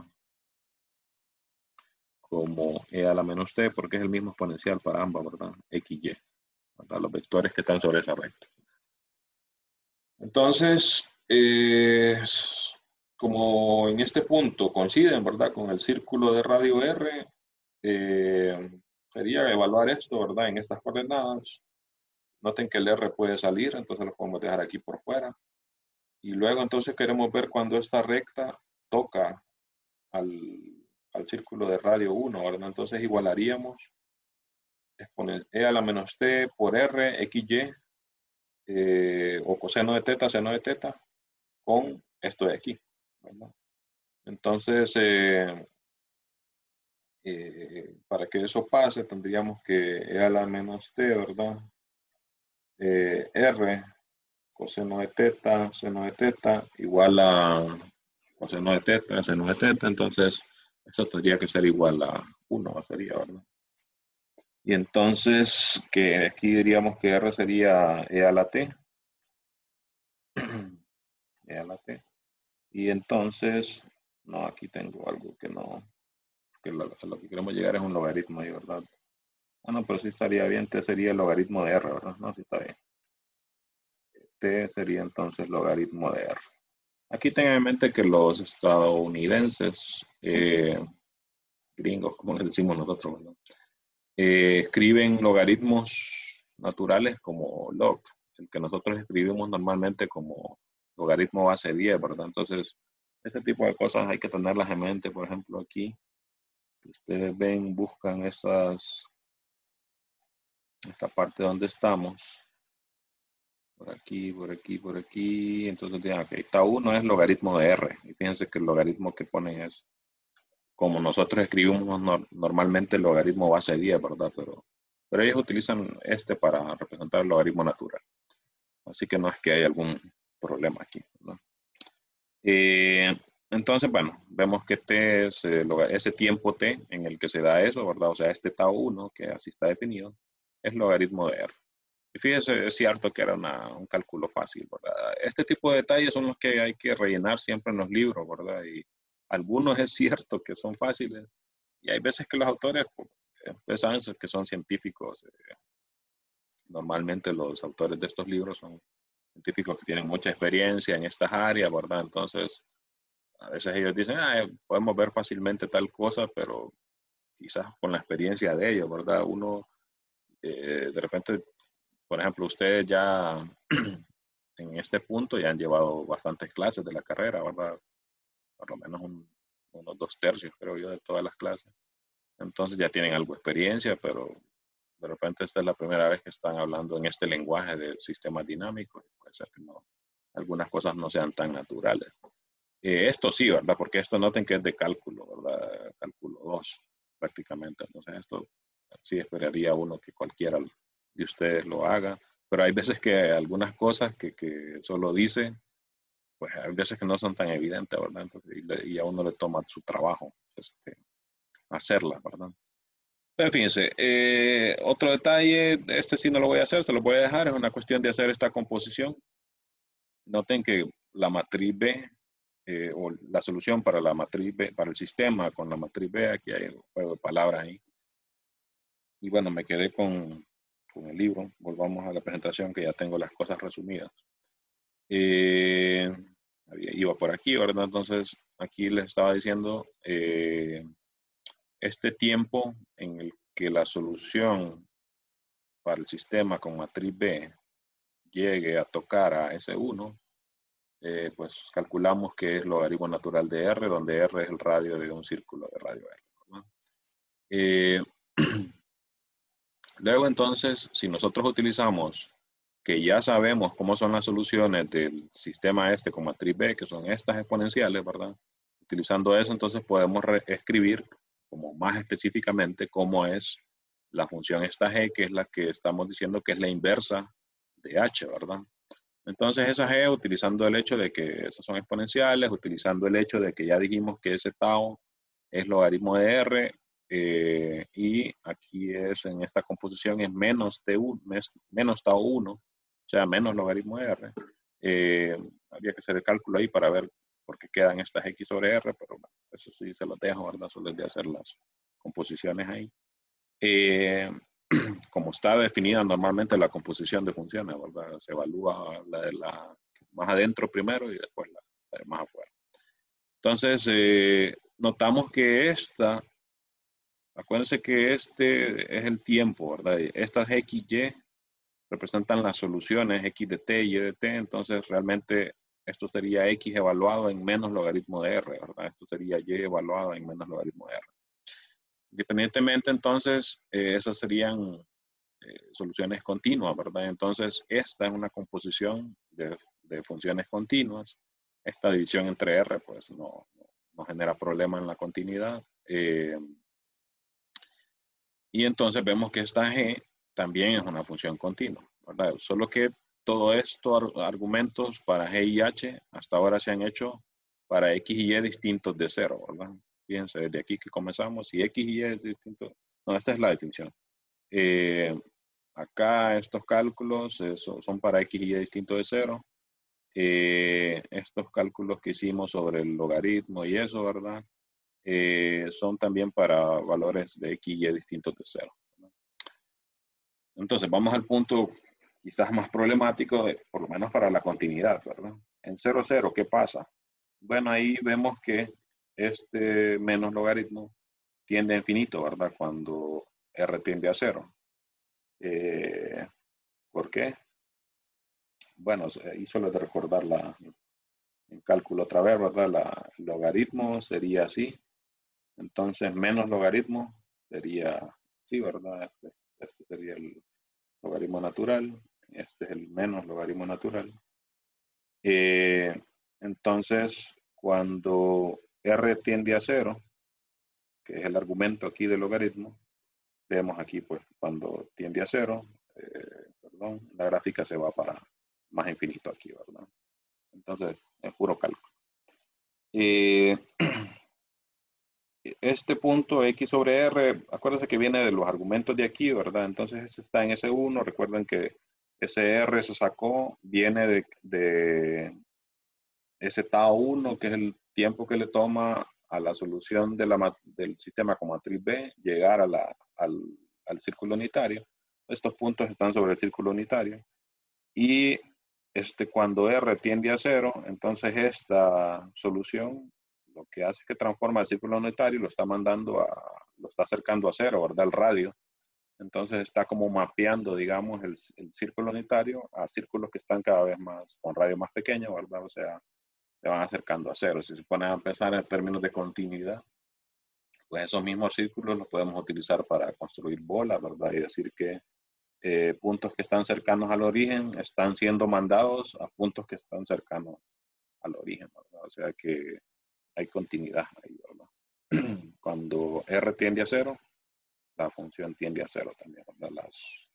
A: como E a la menos T, porque es el mismo exponencial para ambas, ¿verdad? XY, ¿verdad? Los vectores que están sobre esa recta. Entonces, como en este punto coinciden, ¿verdad? Con el círculo de radio R, sería evaluar esto, ¿verdad? En estas coordenadas. Noten que el R puede salir, entonces lo podemos dejar aquí por fuera. Y luego entonces queremos ver cuando esta recta toca al círculo de radio 1, ¿verdad? Entonces igualaríamos E a la menos T por R, XY, o coseno de teta, seno de teta, con esto de aquí, ¿verdad? Entonces, Para que eso pase, tendríamos que E a la menos t, ¿verdad? R coseno de teta, seno de teta, igual a coseno de teta, seno de teta, entonces eso tendría que ser igual a 1, sería, ¿verdad? Y entonces, que aquí diríamos que R sería E a la T, E a la T. Y entonces, no, aquí tengo algo que no, que lo que queremos llegar es un logaritmo ahí, ¿verdad? Ah, no, pero sí estaría bien, T sería el logaritmo de R, ¿verdad? No, sí está bien. T sería entonces logaritmo de R. Aquí tengan en mente que los estadounidenses, gringos, como les decimos nosotros, ¿verdad? Escriben logaritmos naturales como log, el que nosotros escribimos normalmente como logaritmo base 10, ¿verdad? Entonces, ese tipo de cosas hay que tenerlas en mente. Por ejemplo, aquí, ustedes ven, buscan esta parte donde estamos, por aquí, por aquí, por aquí. Entonces, ok, tau 1 es logaritmo de R. Y fíjense que el logaritmo que ponen es como nosotros escribimos normalmente el logaritmo base 10, ¿verdad? Pero ellos utilizan este para representar el logaritmo natural. Así que no es que haya algún problema aquí, ¿no? Entonces, bueno, vemos que t es ese tiempo t en el que se da eso, ¿verdad? O sea, este tau 1, que así está definido, es logaritmo de R. Y fíjese, es cierto que era un cálculo fácil, ¿verdad? Este tipo de detalles son los que hay que rellenar siempre en los libros, ¿verdad? Y algunos es cierto que son fáciles, y hay veces que los autores, pues saben que son científicos. Normalmente los autores de estos libros son científicos que tienen mucha experiencia en estas áreas, ¿verdad? Entonces, a veces ellos dicen, podemos ver fácilmente tal cosa, pero quizás con la experiencia de ellos, ¿verdad? Uno, de repente, por ejemplo, ustedes ya en este punto ya han llevado bastantes clases de la carrera, ¿verdad? Por lo menos unos 2/3, creo yo, de todas las clases. Entonces ya tienen algo de experiencia, pero de repente esta es la primera vez que están hablando en este lenguaje de sistemas dinámicos. Puede ser que no, algunas cosas no sean tan naturales. Esto sí, ¿verdad? Porque esto noten que es de cálculo, ¿verdad? Cálculo 2, prácticamente. Entonces esto sí esperaría uno que cualquiera de ustedes lo haga. Pero hay veces que algunas cosas que solo dice, pues hay veces que no son tan evidentes, ¿verdad? Entonces, y a uno le toma su trabajo hacerlas, ¿verdad? Pero fíjense, otro detalle, este sí no lo voy a hacer, se lo voy a dejar, es una cuestión de hacer esta composición. Noten que la matriz B, o la solución para la matriz B, para el sistema con la matriz B, aquí hay un juego de palabras ahí. Y bueno, me quedé con el libro, volvamos a la presentación que ya tengo las cosas resumidas. Iba por aquí, ¿verdad? Entonces, aquí les estaba diciendo este tiempo en el que la solución para el sistema con matriz B llegue a tocar a S1, pues calculamos que es logaritmo natural de R, donde R es el radio de un círculo de radio R, ¿no? Luego entonces, si nosotros utilizamos que ya sabemos cómo son las soluciones del sistema este con matriz B, que son estas exponenciales, ¿verdad? Utilizando eso, entonces podemos escribir como más específicamente cómo es la función esta G, que es la que estamos diciendo que es la inversa de H, ¿verdad? Entonces esa G, utilizando el hecho de que esas son exponenciales, utilizando el hecho de que ya dijimos que ese tau es logaritmo de R, y aquí es en esta composición es menos T1, menos tau 1, o sea, menos logaritmo de R. Habría que hacer el cálculo ahí para ver por qué quedan estas X sobre R, pero bueno, eso sí se lo dejo, ¿verdad? Solo es de hacer las composiciones ahí. Como está definida normalmente la composición de funciones, ¿verdad? Se evalúa la de la más adentro primero y después la de más afuera. Entonces, notamos que acuérdense que este es el tiempo, ¿verdad? Estas XY representan las soluciones X de T y Y de T, entonces realmente esto sería X evaluado en menos logaritmo de R, ¿verdad? Esto sería Y evaluado en menos logaritmo de R. Independientemente, entonces, esas serían soluciones continuas, ¿verdad? Entonces, esta es una composición de funciones continuas. Esta división entre R, pues, no genera problema en la continuidad. Y entonces vemos que esta g también es una función continua, ¿verdad? Solo que todo estos argumentos para g y h hasta ahora se han hecho para x y y distintos de 0, ¿verdad? Fíjense, desde aquí que comenzamos, si x y y es distinto, no, esta es la definición. Acá estos cálculos son para x y y distinto de 0. Estos cálculos que hicimos sobre el logaritmo y eso, ¿verdad? Son también para valores de x y y distintos de 0. Entonces, vamos al punto quizás más problemático, por lo menos para la continuidad, ¿verdad? En 0, 0, ¿qué pasa? Bueno, ahí vemos que este menos logaritmo tiende a infinito, ¿verdad? Cuando r tiende a 0. ¿Por qué? Bueno, ahí solo de recordar el cálculo otra vez, ¿verdad? El logaritmo sería así. Entonces, menos logaritmo sería así, ¿verdad? Este sería el logaritmo natural. Este es el menos logaritmo natural. Entonces, cuando r tiende a 0, que es el argumento aquí del logaritmo, vemos aquí, pues, cuando tiende a 0, perdón, la gráfica se va para más infinito aquí, ¿verdad? Entonces, es puro cálculo. Este punto x sobre r, acuérdense que viene de los argumentos de aquí, ¿verdad? Entonces, está en S1. Recuerden que ese r se sacó, viene de ese tau 1, que es el tiempo que le toma a la solución del sistema con matriz B llegar al círculo unitario. Estos puntos están sobre el círculo unitario. Y cuando R tiende a 0, entonces esta solución lo que hace es que transforma el círculo unitario y lo está acercando a 0, ¿verdad? El radio. Entonces está como mapeando, digamos, el círculo unitario a círculos que están cada vez más, con radio más pequeño, ¿verdad? O sea, se van acercando a 0. Si se ponen a pensar en términos de continuidad, pues esos mismos círculos los podemos utilizar para construir bolas, ¿verdad? Y decir que puntos que están cercanos al origen están siendo mandados a puntos que están cercanos al origen, ¿verdad? O sea que hay continuidad ahí, ¿verdad? Cuando R tiende a 0, la función tiende a 0 también, ¿verdad?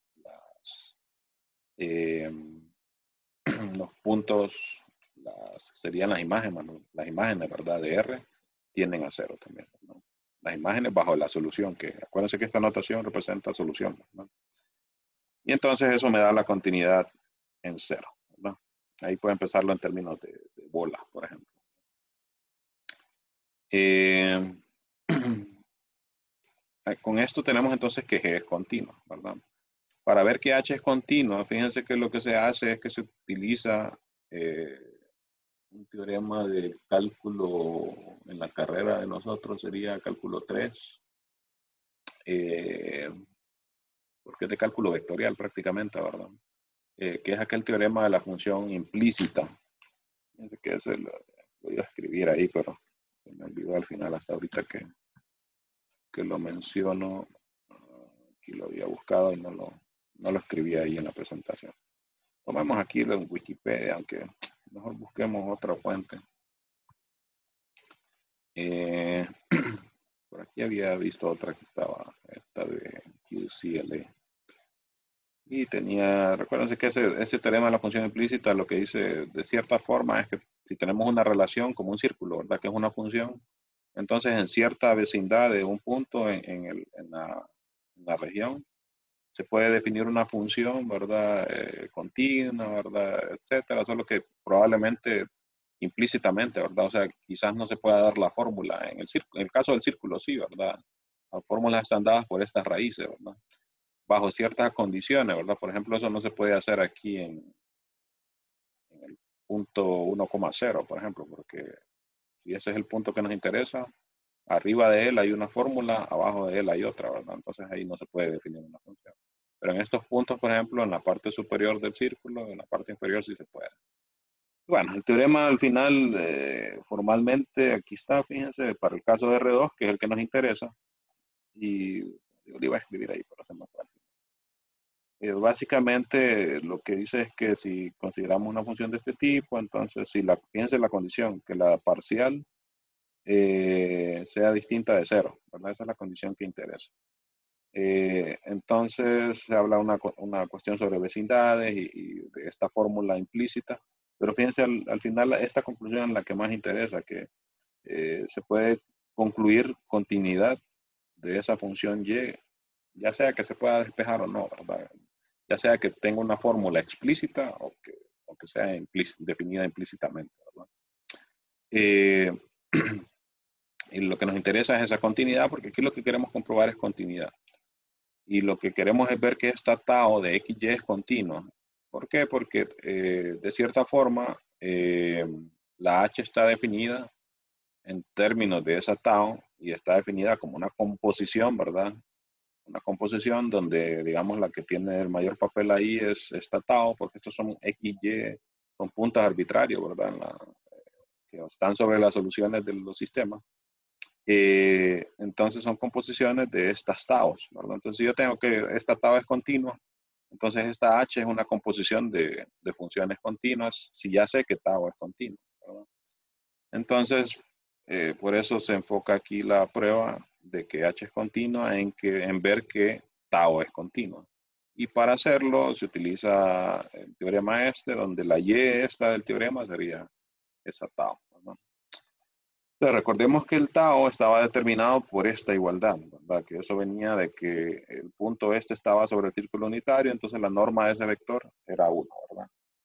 A: Eh, los puntos serían las imágenes, ¿verdad? De R tienden a 0 también, ¿no? Las imágenes bajo la solución, que acuérdense que esta notación representa solución, ¿no? Y entonces eso me da la continuidad en 0, ¿no? Ahí puede empezarlo en términos de bola, por ejemplo. Con esto tenemos entonces que G es continua, ¿verdad? Para ver que H es continua, fíjense que lo que se hace es que se utiliza un teorema de cálculo en la carrera de nosotros, sería cálculo 3, porque es de cálculo vectorial prácticamente, ¿verdad? Que es aquel teorema de la función implícita. Fíjense que ese lo voy a escribir ahí, pero se me olvidó al final hasta ahorita que lo menciono. Aquí lo había buscado y no lo escribí ahí en la presentación. Tomemos aquí en Wikipedia, aunque mejor busquemos otra fuente. Por aquí había visto otra que estaba, esta de UCLA. Y recuérdense que ese teorema de la función implícita lo que dice de cierta forma es que si tenemos una relación como un círculo, ¿verdad? Que es una función, entonces en cierta vecindad de un punto en la región, se puede definir una función, ¿verdad? Continua, ¿verdad? Etcétera, solo que probablemente implícitamente, ¿verdad? O sea, quizás no se pueda dar la fórmula. En el caso del círculo, sí, ¿verdad? Las fórmulas están dadas por estas raíces, ¿verdad? Bajo ciertas condiciones, ¿verdad? Por ejemplo, eso no se puede hacer aquí en el punto 1,0, por ejemplo, porque si ese es el punto que nos interesa, arriba de él hay una fórmula, abajo de él hay otra, ¿verdad? Entonces ahí no se puede definir una función. Pero en estos puntos, por ejemplo, en la parte superior del círculo, en la parte inferior sí se puede. Bueno, el teorema al final, formalmente, aquí está, fíjense, para el caso de R2, que es el que nos interesa, y yo le iba a escribir ahí para hacer más fácil. Básicamente lo que dice es que si consideramos una función de este tipo, entonces fíjense la condición, que la parcial sea distinta de 0, ¿verdad? Esa es la condición que interesa. Entonces se habla una cuestión sobre vecindades y de esta fórmula implícita, pero fíjense al final esta conclusión es la que más interesa, que se puede concluir continuidad de esa función y, ya sea que se pueda despejar o no, ¿verdad? Ya sea que tenga una fórmula explícita o que sea definida implícitamente, ¿verdad? Eh, y lo que nos interesa es esa continuidad, porque aquí lo que queremos comprobar es continuidad. Y lo que queremos es ver que esta tau de XY es continua. ¿Por qué? Porque de cierta forma la H está definida en términos de esa tau y está definida como una composición, ¿verdad? Una composición donde, digamos, la que tiene el mayor papel ahí es esta tau, porque estos son XY, son puntos arbitrarios, ¿verdad? Que están sobre las soluciones de los sistemas. Entonces son composiciones de estas taus, ¿verdad? Entonces si yo tengo que esta tau es continua, entonces esta H es una composición de funciones continuas, si ya sé que tau es continua, ¿verdad? Entonces, por eso se enfoca aquí la prueba de que H es continua en ver que tau es continua. Y para hacerlo se utiliza el teorema este, donde la Y esta del teorema sería esa tau, ¿verdad? Entonces, recordemos que el tau estaba determinado por esta igualdad, ¿verdad? Que eso venía de que el punto este estaba sobre el círculo unitario, entonces la norma de ese vector era 1, ¿verdad?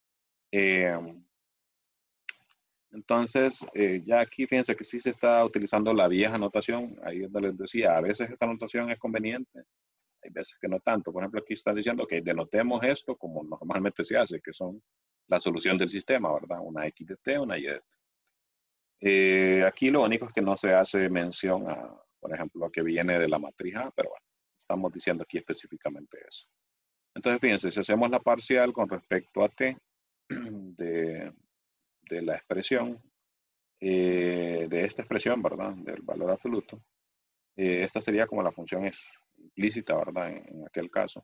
A: Entonces, ya aquí fíjense que sí se está utilizando la vieja notación, ahí es donde les decía, a veces esta notación es conveniente, hay veces que no tanto. Por ejemplo, aquí está diciendo que denotemos esto como normalmente se hace, que son la solución del sistema, ¿verdad? Una X de t, una Y de t. Aquí lo único es que no se hace mención a, por ejemplo, a que viene de la matriz A, pero bueno, estamos diciendo aquí específicamente eso. Entonces, fíjense, si hacemos la parcial con respecto a t de la expresión, de esta expresión, ¿verdad? Del valor absoluto, esta sería como la función es implícita, ¿verdad? En aquel caso.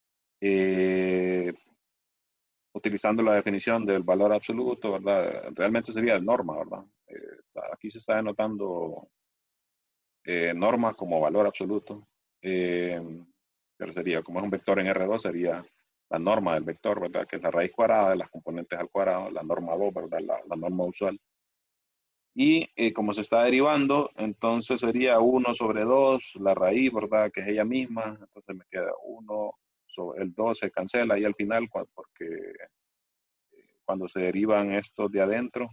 A: Utilizando la definición del valor absoluto, ¿verdad? Realmente sería norma, ¿verdad? Aquí se está denotando norma como valor absoluto, pero sería, como es un vector en R2, sería la norma del vector, ¿verdad? Que es la raíz cuadrada de las componentes al cuadrado, la norma 2, ¿verdad? La norma usual. Y como se está derivando, entonces sería 1 sobre 2, la raíz, ¿verdad? Que es ella misma, entonces me queda 1 sobre el 2 se cancela y al final, porque cuando se derivan estos de adentro,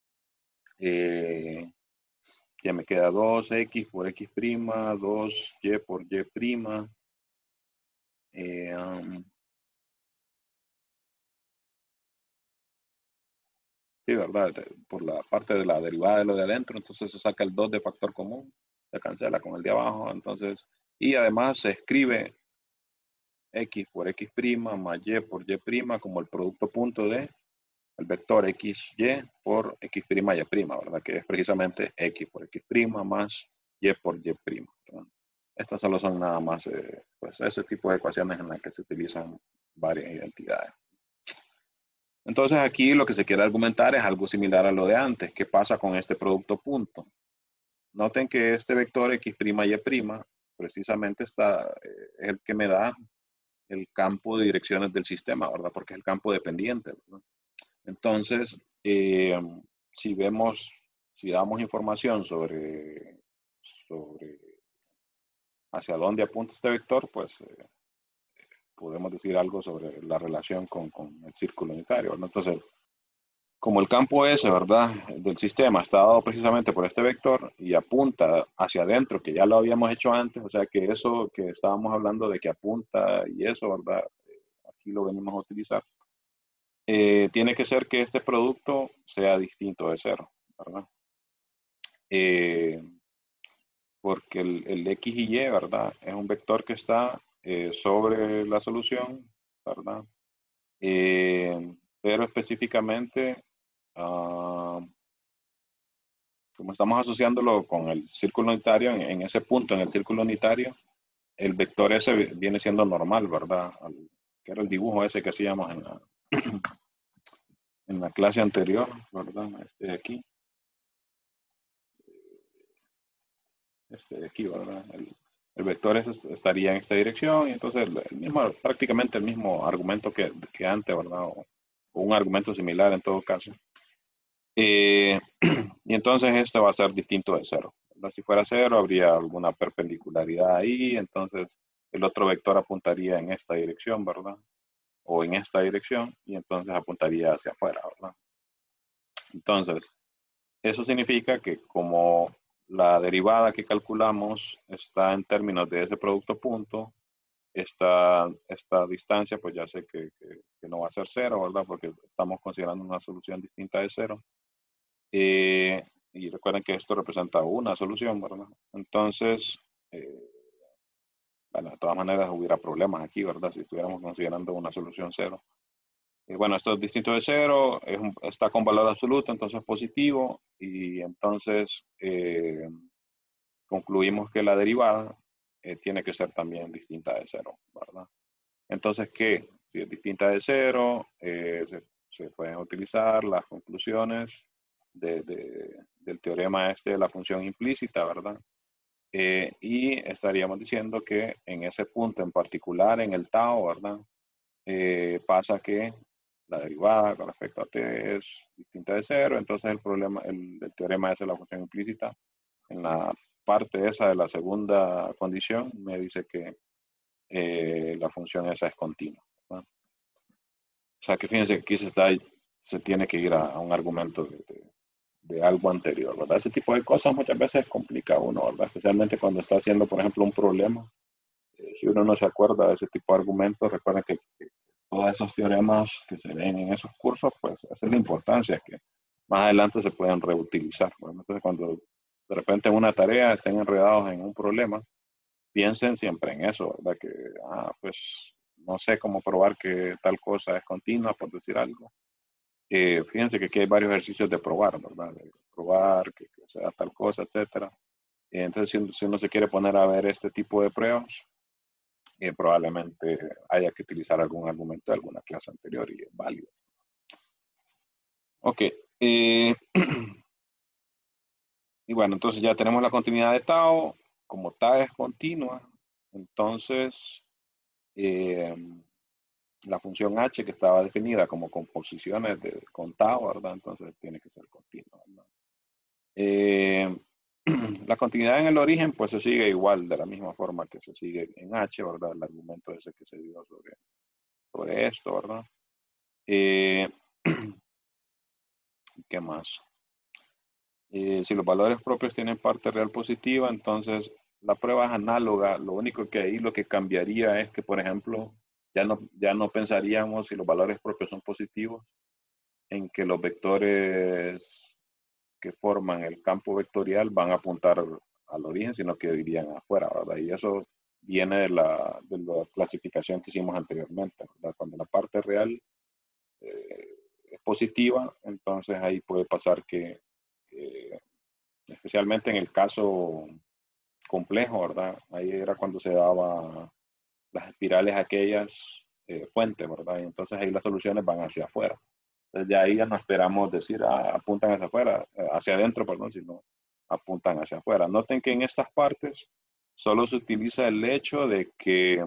A: ya me queda 2x por x', 2y por y'. Sí, ¿verdad? Por la parte de la derivada de lo de adentro, entonces se saca el 2 de factor común, se cancela con el de abajo, entonces, y además se escribe x por x' más y por y' como el producto punto de el vector xy por x' y', ¿verdad? Que es precisamente x por x' más y por y', ¿verdad? Estas solo son nada más, pues, ese tipo de ecuaciones en las que se utilizan varias identidades. Entonces aquí lo que se quiere argumentar es algo similar a lo de antes. ¿Qué pasa con este producto punto? Noten que este vector x', y' precisamente es el que me da el campo de direcciones del sistema, ¿verdad? Porque es el campo dependiente, ¿verdad? Entonces, si damos información sobre hacia dónde apunta este vector, pues podemos decir algo sobre la relación con el círculo unitario, ¿verdad? Entonces, como el campo S, ¿verdad? Del sistema está dado precisamente por este vector y apunta hacia adentro, que ya lo habíamos hecho antes, o sea que eso que estábamos hablando de que apunta y eso, ¿verdad? Aquí lo venimos a utilizar. Tiene que ser que este producto sea distinto de cero, ¿verdad? Porque el X y Y, ¿verdad? Es un vector que está sobre la solución, ¿verdad? Pero específicamente, como estamos asociándolo con el círculo unitario, en ese punto, en el círculo unitario, el vector ese viene siendo normal, ¿verdad? Que era el dibujo ese que hacíamos en la clase anterior, ¿verdad? Este de aquí, ¿verdad?
B: el vector estaría en esta dirección, y entonces prácticamente el mismo argumento que antes, ¿verdad? O un argumento similar en todo caso. Y entonces esto va a ser distinto de cero. Si fuera cero, habría alguna perpendicularidad ahí, entonces el otro vector apuntaría en esta dirección, ¿verdad? O en esta dirección, y entonces apuntaría hacia afuera, ¿verdad? Entonces, eso significa que como la derivada que calculamos está en términos de ese producto punto, esta distancia, pues ya sé que no va a ser cero, ¿verdad? Porque estamos considerando una solución distinta de cero. Y recuerden que esto representa una solución, ¿verdad? Entonces, bueno, de todas maneras hubiera problemas aquí, ¿verdad? Si estuviéramos considerando una solución cero. Bueno, esto es distinto de cero, está con valor absoluto, entonces positivo, y entonces concluimos que la derivada tiene que ser también distinta de cero, ¿verdad? Entonces, ¿qué? Si es distinta de cero, se pueden utilizar las conclusiones del teorema este de la función implícita, ¿verdad? Y estaríamos diciendo que en ese punto en particular, en el tau, ¿verdad? Pasa que la derivada con respecto a t es distinta de cero, entonces el problema, el teorema ese de la función implícita, en la parte esa de la segunda condición, me dice que la función esa es continua, ¿verdad? O sea que fíjense que aquí se tiene que ir a un argumento de algo anterior, ¿verdad? Ese tipo de cosas muchas veces complica a uno, ¿verdad? Especialmente cuando está haciendo, por ejemplo, un problema. Si uno no se acuerda de ese tipo de argumentos, recuerden que todos esos teoremas que se ven en esos cursos, pues esa es la importancia, que más adelante se pueden reutilizar. Bueno, entonces, cuando de repente en una tarea estén enredados en un problema, piensen siempre en eso, ¿verdad? Que, pues no sé cómo probar que tal cosa es continua, por decir algo. Fíjense que aquí hay varios ejercicios de probar, ¿verdad? De probar que sea tal cosa, etcétera. Entonces, si uno se quiere poner a ver este tipo de pruebas, probablemente haya que utilizar algún argumento de alguna clase anterior y es válido. Ok. Y bueno, entonces ya tenemos la continuidad de tau. Como tau es continua, entonces la función h que estaba definida como composiciones con tau, ¿verdad? Entonces tiene que ser continua, ¿verdad? La continuidad en el origen pues se sigue igual, de la misma forma que se sigue en h, ¿verdad? El argumento ese que se dio sobre esto, ¿verdad? ¿Qué más? Si los valores propios tienen parte real positiva, entonces la prueba es análoga. Lo único que ahí lo que cambiaría es que, por ejemplo, ya no pensaríamos si los valores propios son positivos en que los vectores que forman el campo vectorial van a apuntar al origen, sino que irían afuera, ¿verdad? Y eso viene de la clasificación que hicimos anteriormente, ¿verdad? Cuando la parte real es positiva, entonces ahí puede pasar que, especialmente en el caso complejo, ¿verdad? Ahí era cuando se daba las espirales aquellas fuentes, ¿verdad? Y entonces ahí las soluciones van hacia afuera. Entonces ya ahí ya no esperamos decir apuntan hacia afuera, hacia adentro, perdón, sino apuntan hacia afuera. Noten que en estas partes solo se utiliza el hecho de que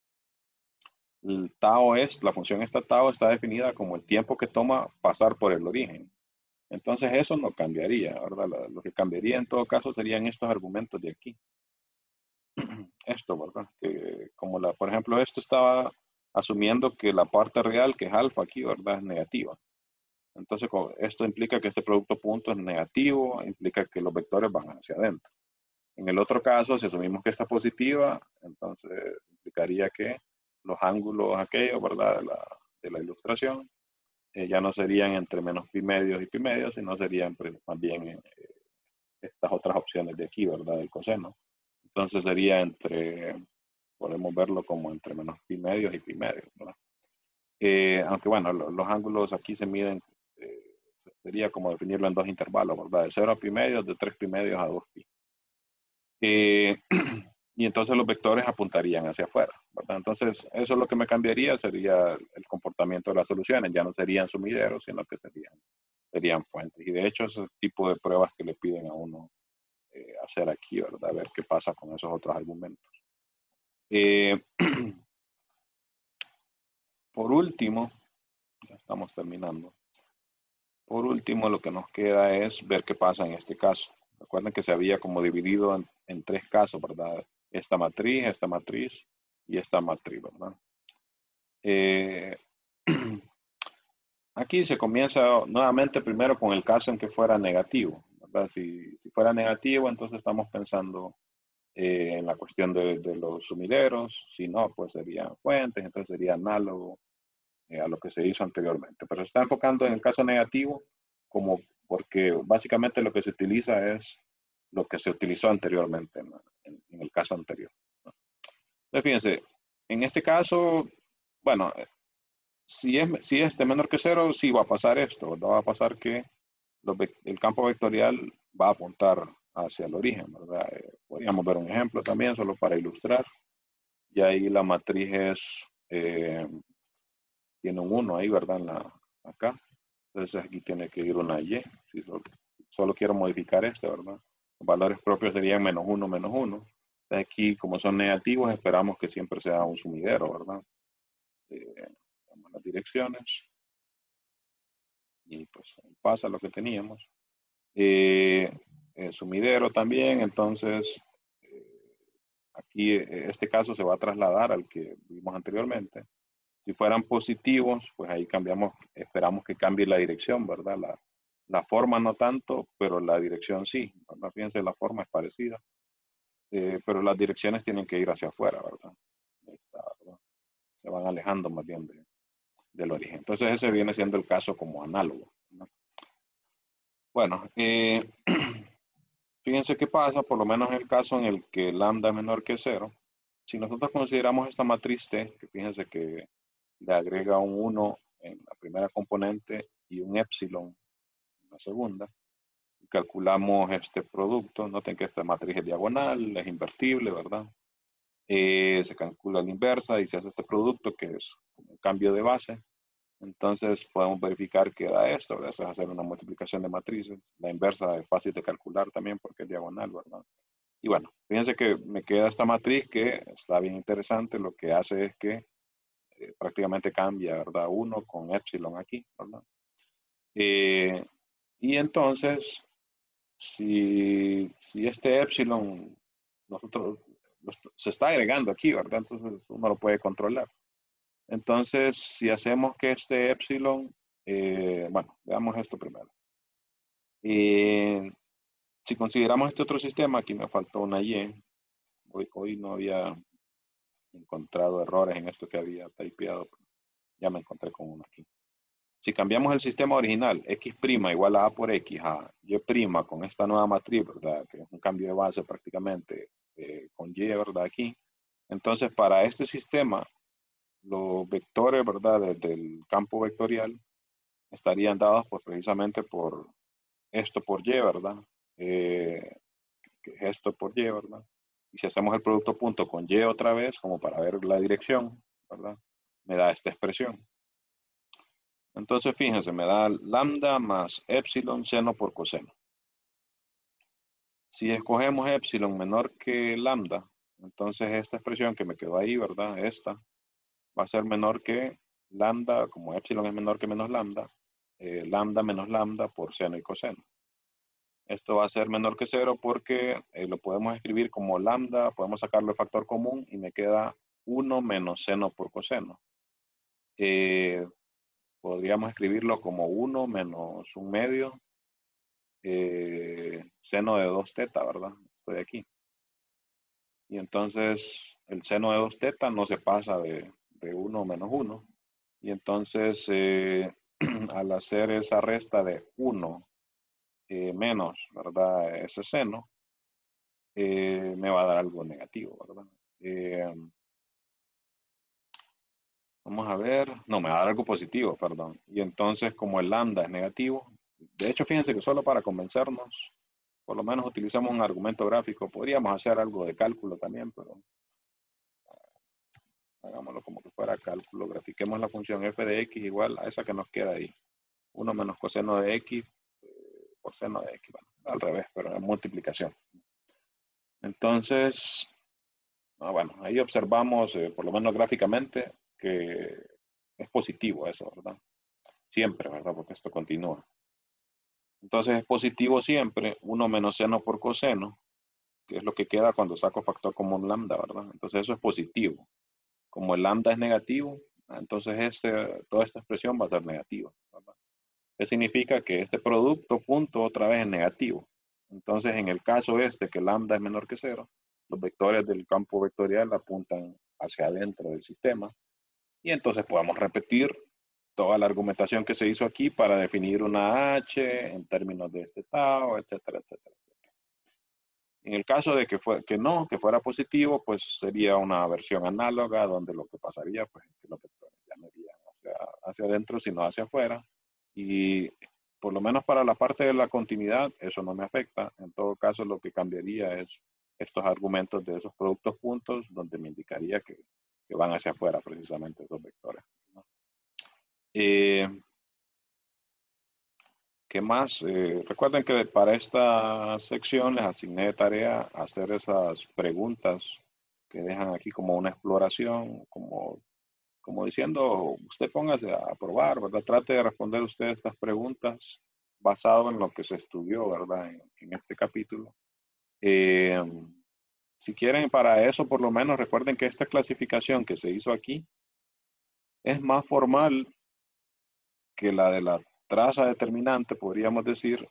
B: el tau la función esta tau está definida como el tiempo que toma pasar por el origen. Entonces eso no cambiaría, ¿verdad? Lo que cambiaría en todo caso serían estos argumentos de aquí. Esto, ¿verdad? Que como por ejemplo, esto estaba asumiendo que la parte real, que es alfa aquí, ¿verdad? Es negativa. Entonces, esto implica que este producto punto es negativo, implica que los vectores van hacia adentro. En el otro caso, si asumimos que está positiva, entonces implicaría que los ángulos aquellos, ¿verdad? De la ilustración, ya no serían entre menos pi medios y pi medios, sino serían más bien estas otras opciones de aquí, ¿verdad? Del coseno. Entonces sería podemos verlo como entre menos pi medios y pi medios, ¿verdad? Aunque bueno, los ángulos aquí se miden, sería como definirlo en dos intervalos, ¿verdad? De 0 a pi medios, de 3 pi medios a 2 pi. Y entonces los vectores apuntarían hacia afuera, ¿verdad? Entonces, eso es lo que me cambiaría, sería el comportamiento de las soluciones. Ya no serían sumideros, sino que serían fuentes. Y de hecho, ese tipo de pruebas que le piden a uno hacer aquí, ¿verdad? A ver qué pasa con esos otros argumentos. Eh, por último, ya estamos terminando. Por último, lo que nos queda es ver qué pasa en este caso. Recuerden que se había como dividido en tres casos, ¿verdad? Esta matriz y esta matriz, ¿verdad? Aquí se comienza nuevamente primero con el caso en que fuera negativo, ¿verdad? Si fuera negativo, entonces estamos pensando en la cuestión de los sumideros. Si no, pues serían fuentes, entonces sería análogo a lo que se hizo anteriormente. Pero se está enfocando en el caso negativo como porque básicamente lo que se utiliza es lo que se utilizó anteriormente en el caso anterior, ¿no? Entonces, fíjense, en este caso, bueno, si es de menor que cero, sí va a pasar esto, ¿verdad? Va a pasar que el campo vectorial va a apuntar hacia el origen, ¿verdad? Podríamos ver un ejemplo también, solo para ilustrar. Y ahí la matriz es, tiene un 1 ahí, ¿verdad? Acá. Entonces aquí tiene que ir una Y. Si solo quiero modificar esto, ¿verdad? Los valores propios serían -1, -1. Entonces aquí, como son negativos, esperamos que siempre sea un sumidero, ¿verdad? Vamos a las direcciones. Y pues pasa lo que teníamos. Sumidero también, entonces aquí este caso se va a trasladar al que vimos anteriormente. Si fueran positivos, pues ahí cambiamos, esperamos que cambie la dirección, ¿verdad? La forma no tanto, pero la dirección sí, ¿verdad? Fíjense, la forma es parecida, pero las direcciones tienen que ir hacia afuera, ¿verdad? Ahí está, ¿verdad? Se van alejando más bien del origen. Entonces ese viene siendo el caso como análogo, ¿no? Bueno, fíjense qué pasa, por lo menos en el caso en el que lambda es menor que 0. Si nosotros consideramos esta matriz T, que fíjense que le agrega un 1 en la primera componente y un épsilon en la segunda, y calculamos este producto, noten que esta matriz es diagonal, es invertible, ¿verdad? Se calcula la inversa y se hace este producto que es un cambio de base. Entonces podemos verificar que da esto, ¿verdad? Eso es hacer una multiplicación de matrices. La inversa es fácil de calcular también porque es diagonal, ¿verdad? Y bueno, fíjense que me queda esta matriz que está bien interesante. Lo que hace es que prácticamente cambia, ¿verdad? 1 con épsilon aquí, ¿verdad? Y entonces, si este épsilon se está agregando aquí, ¿verdad? Entonces uno lo puede controlar. Entonces, si hacemos que este épsilon, bueno, veamos esto primero. Si consideramos este otro sistema, aquí me faltó una Y. Hoy no había encontrado errores en esto que había typeado. Ya me encontré con uno aquí. Si cambiamos el sistema original, x' igual a por x, a y' con esta nueva matriz, ¿verdad? Que es un cambio de base prácticamente con y, ¿verdad? Aquí. Entonces, para este sistema, los vectores, ¿verdad? Del campo vectorial estarían dados pues, precisamente por esto por y, ¿verdad? Que es esto por y, ¿verdad? Y si hacemos el producto punto con y otra vez, como para ver la dirección, ¿verdad? Me da esta expresión. Entonces, fíjense, me da lambda más épsilon seno por coseno. Si escogemos épsilon menor que lambda, entonces esta expresión que me quedó ahí, ¿verdad? Esta va a ser menor que lambda, como épsilon es menor que menos lambda, lambda menos lambda por seno y coseno. Esto va a ser menor que 0 porque lo podemos escribir como lambda, podemos sacarlo el factor común y me queda 1 menos seno por coseno. Podríamos escribirlo como 1 menos 1/2 seno de 2 teta, ¿verdad? Estoy aquí. Y entonces el seno de 2 teta no se pasa de 1 menos 1. Y entonces al hacer esa resta de 1 menos, ¿verdad? Ese seno, me va a dar algo negativo, ¿verdad? Vamos a ver, no, me va a dar algo positivo, perdón. Y entonces como el lambda es negativo, de hecho fíjense que solo para convencernos, por lo menos utilizamos un argumento gráfico, podríamos hacer algo de cálculo también, pero hagámoslo como que fuera cálculo, grafiquemos la función f de x igual a esa que nos queda ahí, 1 menos coseno de x por seno de x, bueno, al revés, pero en multiplicación. Entonces, Ah, bueno, ahí observamos, por lo menos gráficamente, que es positivo eso, ¿verdad? Siempre, ¿verdad? Porque esto continúa. Entonces es positivo siempre, 1 menos seno por coseno, que es lo que queda cuando saco factor común lambda, ¿verdad? Entonces eso es positivo. Como el lambda es negativo, entonces toda esta expresión va a ser negativa, ¿verdad? ¿Qué significa? Que este producto punto otra vez es negativo. Entonces, en el caso que lambda es menor que cero, los vectores del campo vectorial apuntan hacia adentro del sistema. Y entonces podemos repetir toda la argumentación que se hizo aquí para definir una H en términos de este estado, etcétera, etcétera. En el caso de que fuera positivo, pues sería una versión análoga donde lo que pasaría, pues, es que los vectores ya no irían hacia adentro, sino hacia afuera. Y por lo menos para la parte de la continuidad, eso no me afecta. En todo caso, lo que cambiaría es estos argumentos de esos productos puntos, donde me indicaría que van hacia afuera precisamente esos vectores, ¿no? Eh, ¿Qué más? Recuerden que para esta sección les asigné de tarea hacer esas preguntas que dejan aquí como una exploración, como diciendo, usted póngase a probar, ¿verdad? Trate de responder usted estas preguntas basado en lo que se estudió, ¿verdad? En este capítulo. Eh, si quieren para eso, por lo menos recuerden que esta clasificación que se hizo aquí es más formal que la de la traza determinante, podríamos decir,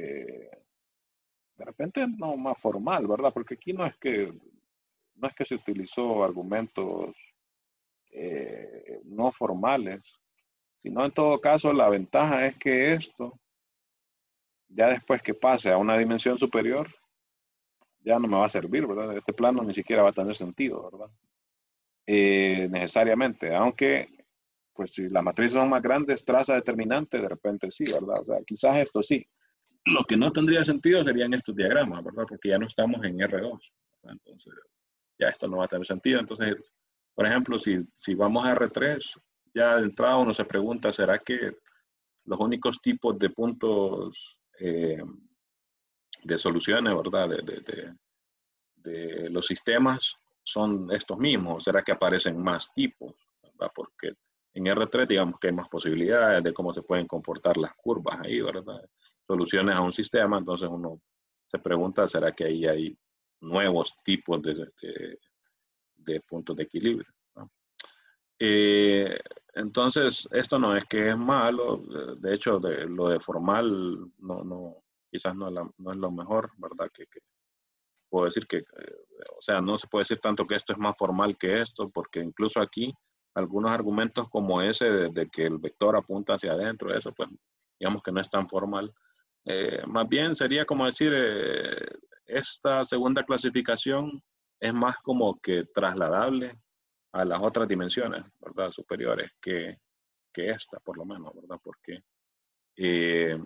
B: de repente no más formal, ¿verdad? Porque aquí no es que se utilizó argumentos no formales, sino en todo caso la ventaja es que esto, ya después que pase a una dimensión superior, ya no me va a servir, ¿verdad? Este plano ni siquiera va a tener sentido, ¿verdad? Necesariamente, aunque, pues si las matrices son más grandes, traza determinante, de repente sí, ¿verdad? O sea, quizás esto sí. Lo que no tendría sentido serían estos diagramas, ¿verdad? Porque ya no estamos en R2, ¿verdad? Entonces, ya esto no va a tener sentido. Entonces, por ejemplo, si vamos a R3, ya de entrada uno se pregunta, ¿será que los únicos tipos de puntos de soluciones, ¿verdad? De los sistemas son estos mismos? ¿Será que aparecen más tipos? ¿Verdad? Porque en R3 digamos que hay más posibilidades de cómo se pueden comportar las curvas ahí, ¿verdad? Soluciones a un sistema, entonces uno se pregunta, ¿será que ahí hay nuevos tipos de puntos de equilibrio, ¿no? Entonces, esto no es que es malo, de hecho, lo de formal quizás no es lo mejor, ¿verdad? Que puedo decir o sea, no se puede decir tanto que esto es más formal que esto, porque incluso aquí algunos argumentos como ese de que el vector apunta hacia adentro, eso pues digamos que no es tan formal. Más bien sería como decir, esta segunda clasificación es más como que trasladable a las otras dimensiones, ¿verdad? Superiores que esta, por lo menos, ¿verdad? Porque eh,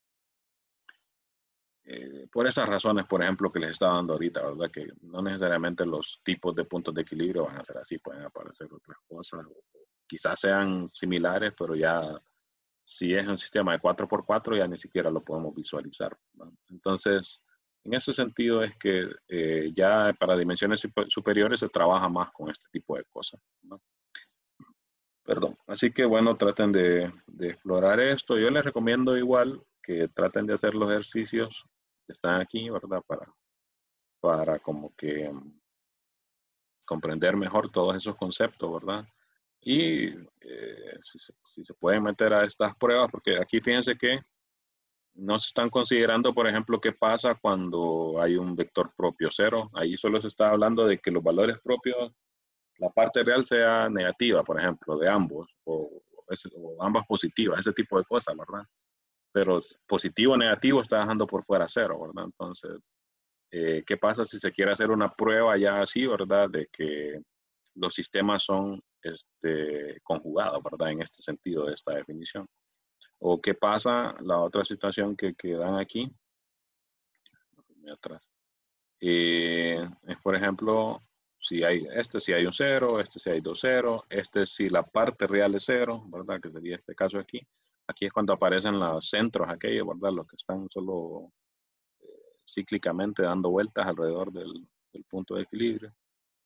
B: por esas razones, por ejemplo, que les estaba dando ahorita, ¿verdad? Que no necesariamente los tipos de puntos de equilibrio van a ser así, pueden aparecer otras cosas. Quizás sean similares, pero ya si es un sistema de 4x4 ya ni siquiera lo podemos visualizar, ¿no? Entonces, en ese sentido es que ya para dimensiones superiores se trabaja más con este tipo de cosas, ¿no? Perdón. Así que bueno, traten de explorar esto. Yo les recomiendo igual que traten de hacer los ejercicios que están aquí, ¿verdad? Para como que comprender mejor todos esos conceptos, ¿verdad? Y si se pueden meter a estas pruebas, porque aquí fíjense que no se están considerando, por ejemplo, qué pasa cuando hay un vector propio cero. Ahí solo se está hablando de que los valores propios, la parte real sea negativa, por ejemplo, de ambos, o ambas positivas, ese tipo de cosas, ¿verdad? Pero positivo o negativo está dejando por fuera cero, ¿verdad? Entonces, ¿qué pasa si se quiere hacer una prueba ya así, ¿verdad? De que los sistemas son conjugados, ¿verdad? En este sentido de esta definición. ¿O qué pasa? La otra situación que dan aquí, atrás, es por ejemplo, si hay un cero, si hay dos ceros, si la parte real es cero, ¿verdad? Que sería este caso aquí. Aquí es cuando aparecen los centros aquellos, ¿verdad? Los que están solo cíclicamente dando vueltas alrededor del punto de equilibrio.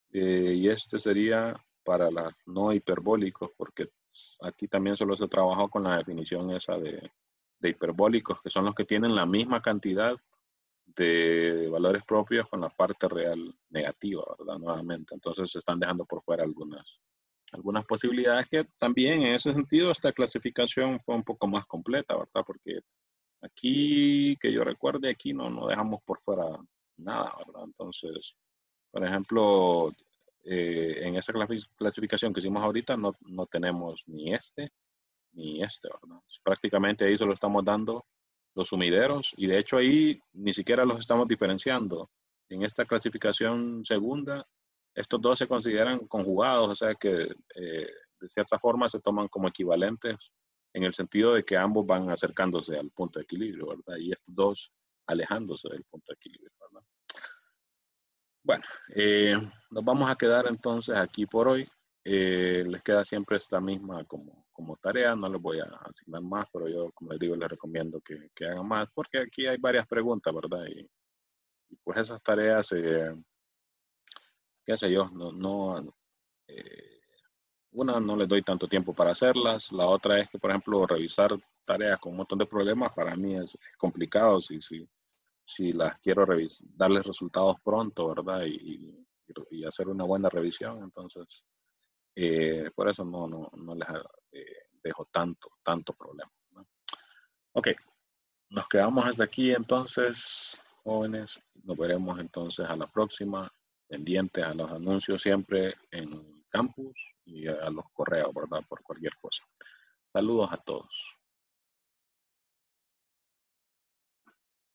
A: y este sería para los no hiperbólicos, porque aquí también solo se trabajó con la definición esa de hiperbólicos, que son los que tienen la misma cantidad de valores propios con la parte real negativa, ¿verdad? Nuevamente, entonces se están dejando por fuera algunas posibilidades que también en ese sentido esta clasificación fue un poco más completa, ¿verdad? Porque aquí, que yo recuerde, aquí no dejamos por fuera nada, ¿verdad? Entonces, por ejemplo, en esa clasificación que hicimos ahorita no tenemos ni este, ¿verdad? Prácticamente ahí solo estamos dando los sumideros y de hecho ahí ni siquiera los estamos diferenciando. En esta clasificación segunda, estos dos se consideran conjugados, o sea que de cierta forma se toman como equivalentes en el sentido de que ambos van acercándose al punto de equilibrio, ¿verdad? Y estos dos alejándose del punto de equilibrio, ¿verdad? Bueno, nos vamos a quedar entonces aquí por hoy. Les queda siempre esta misma como tarea, no les voy a asignar más, pero yo, como les digo, les recomiendo que hagan más, porque aquí hay varias preguntas, ¿verdad? Y pues esas tareas, qué sé yo, eh, una no les doy tanto tiempo para hacerlas, la otra es que, por ejemplo, revisar tareas con un montón de problemas, para mí es complicado si las quiero darles resultados pronto, ¿verdad? Y hacer una buena revisión, entonces, por eso no les dejo tanto problema, ¿no? Ok, nos quedamos hasta aquí entonces, jóvenes. Nos veremos entonces a la próxima, pendientes a los anuncios siempre en campus y a los correos, ¿verdad? Por cualquier cosa. Saludos a todos.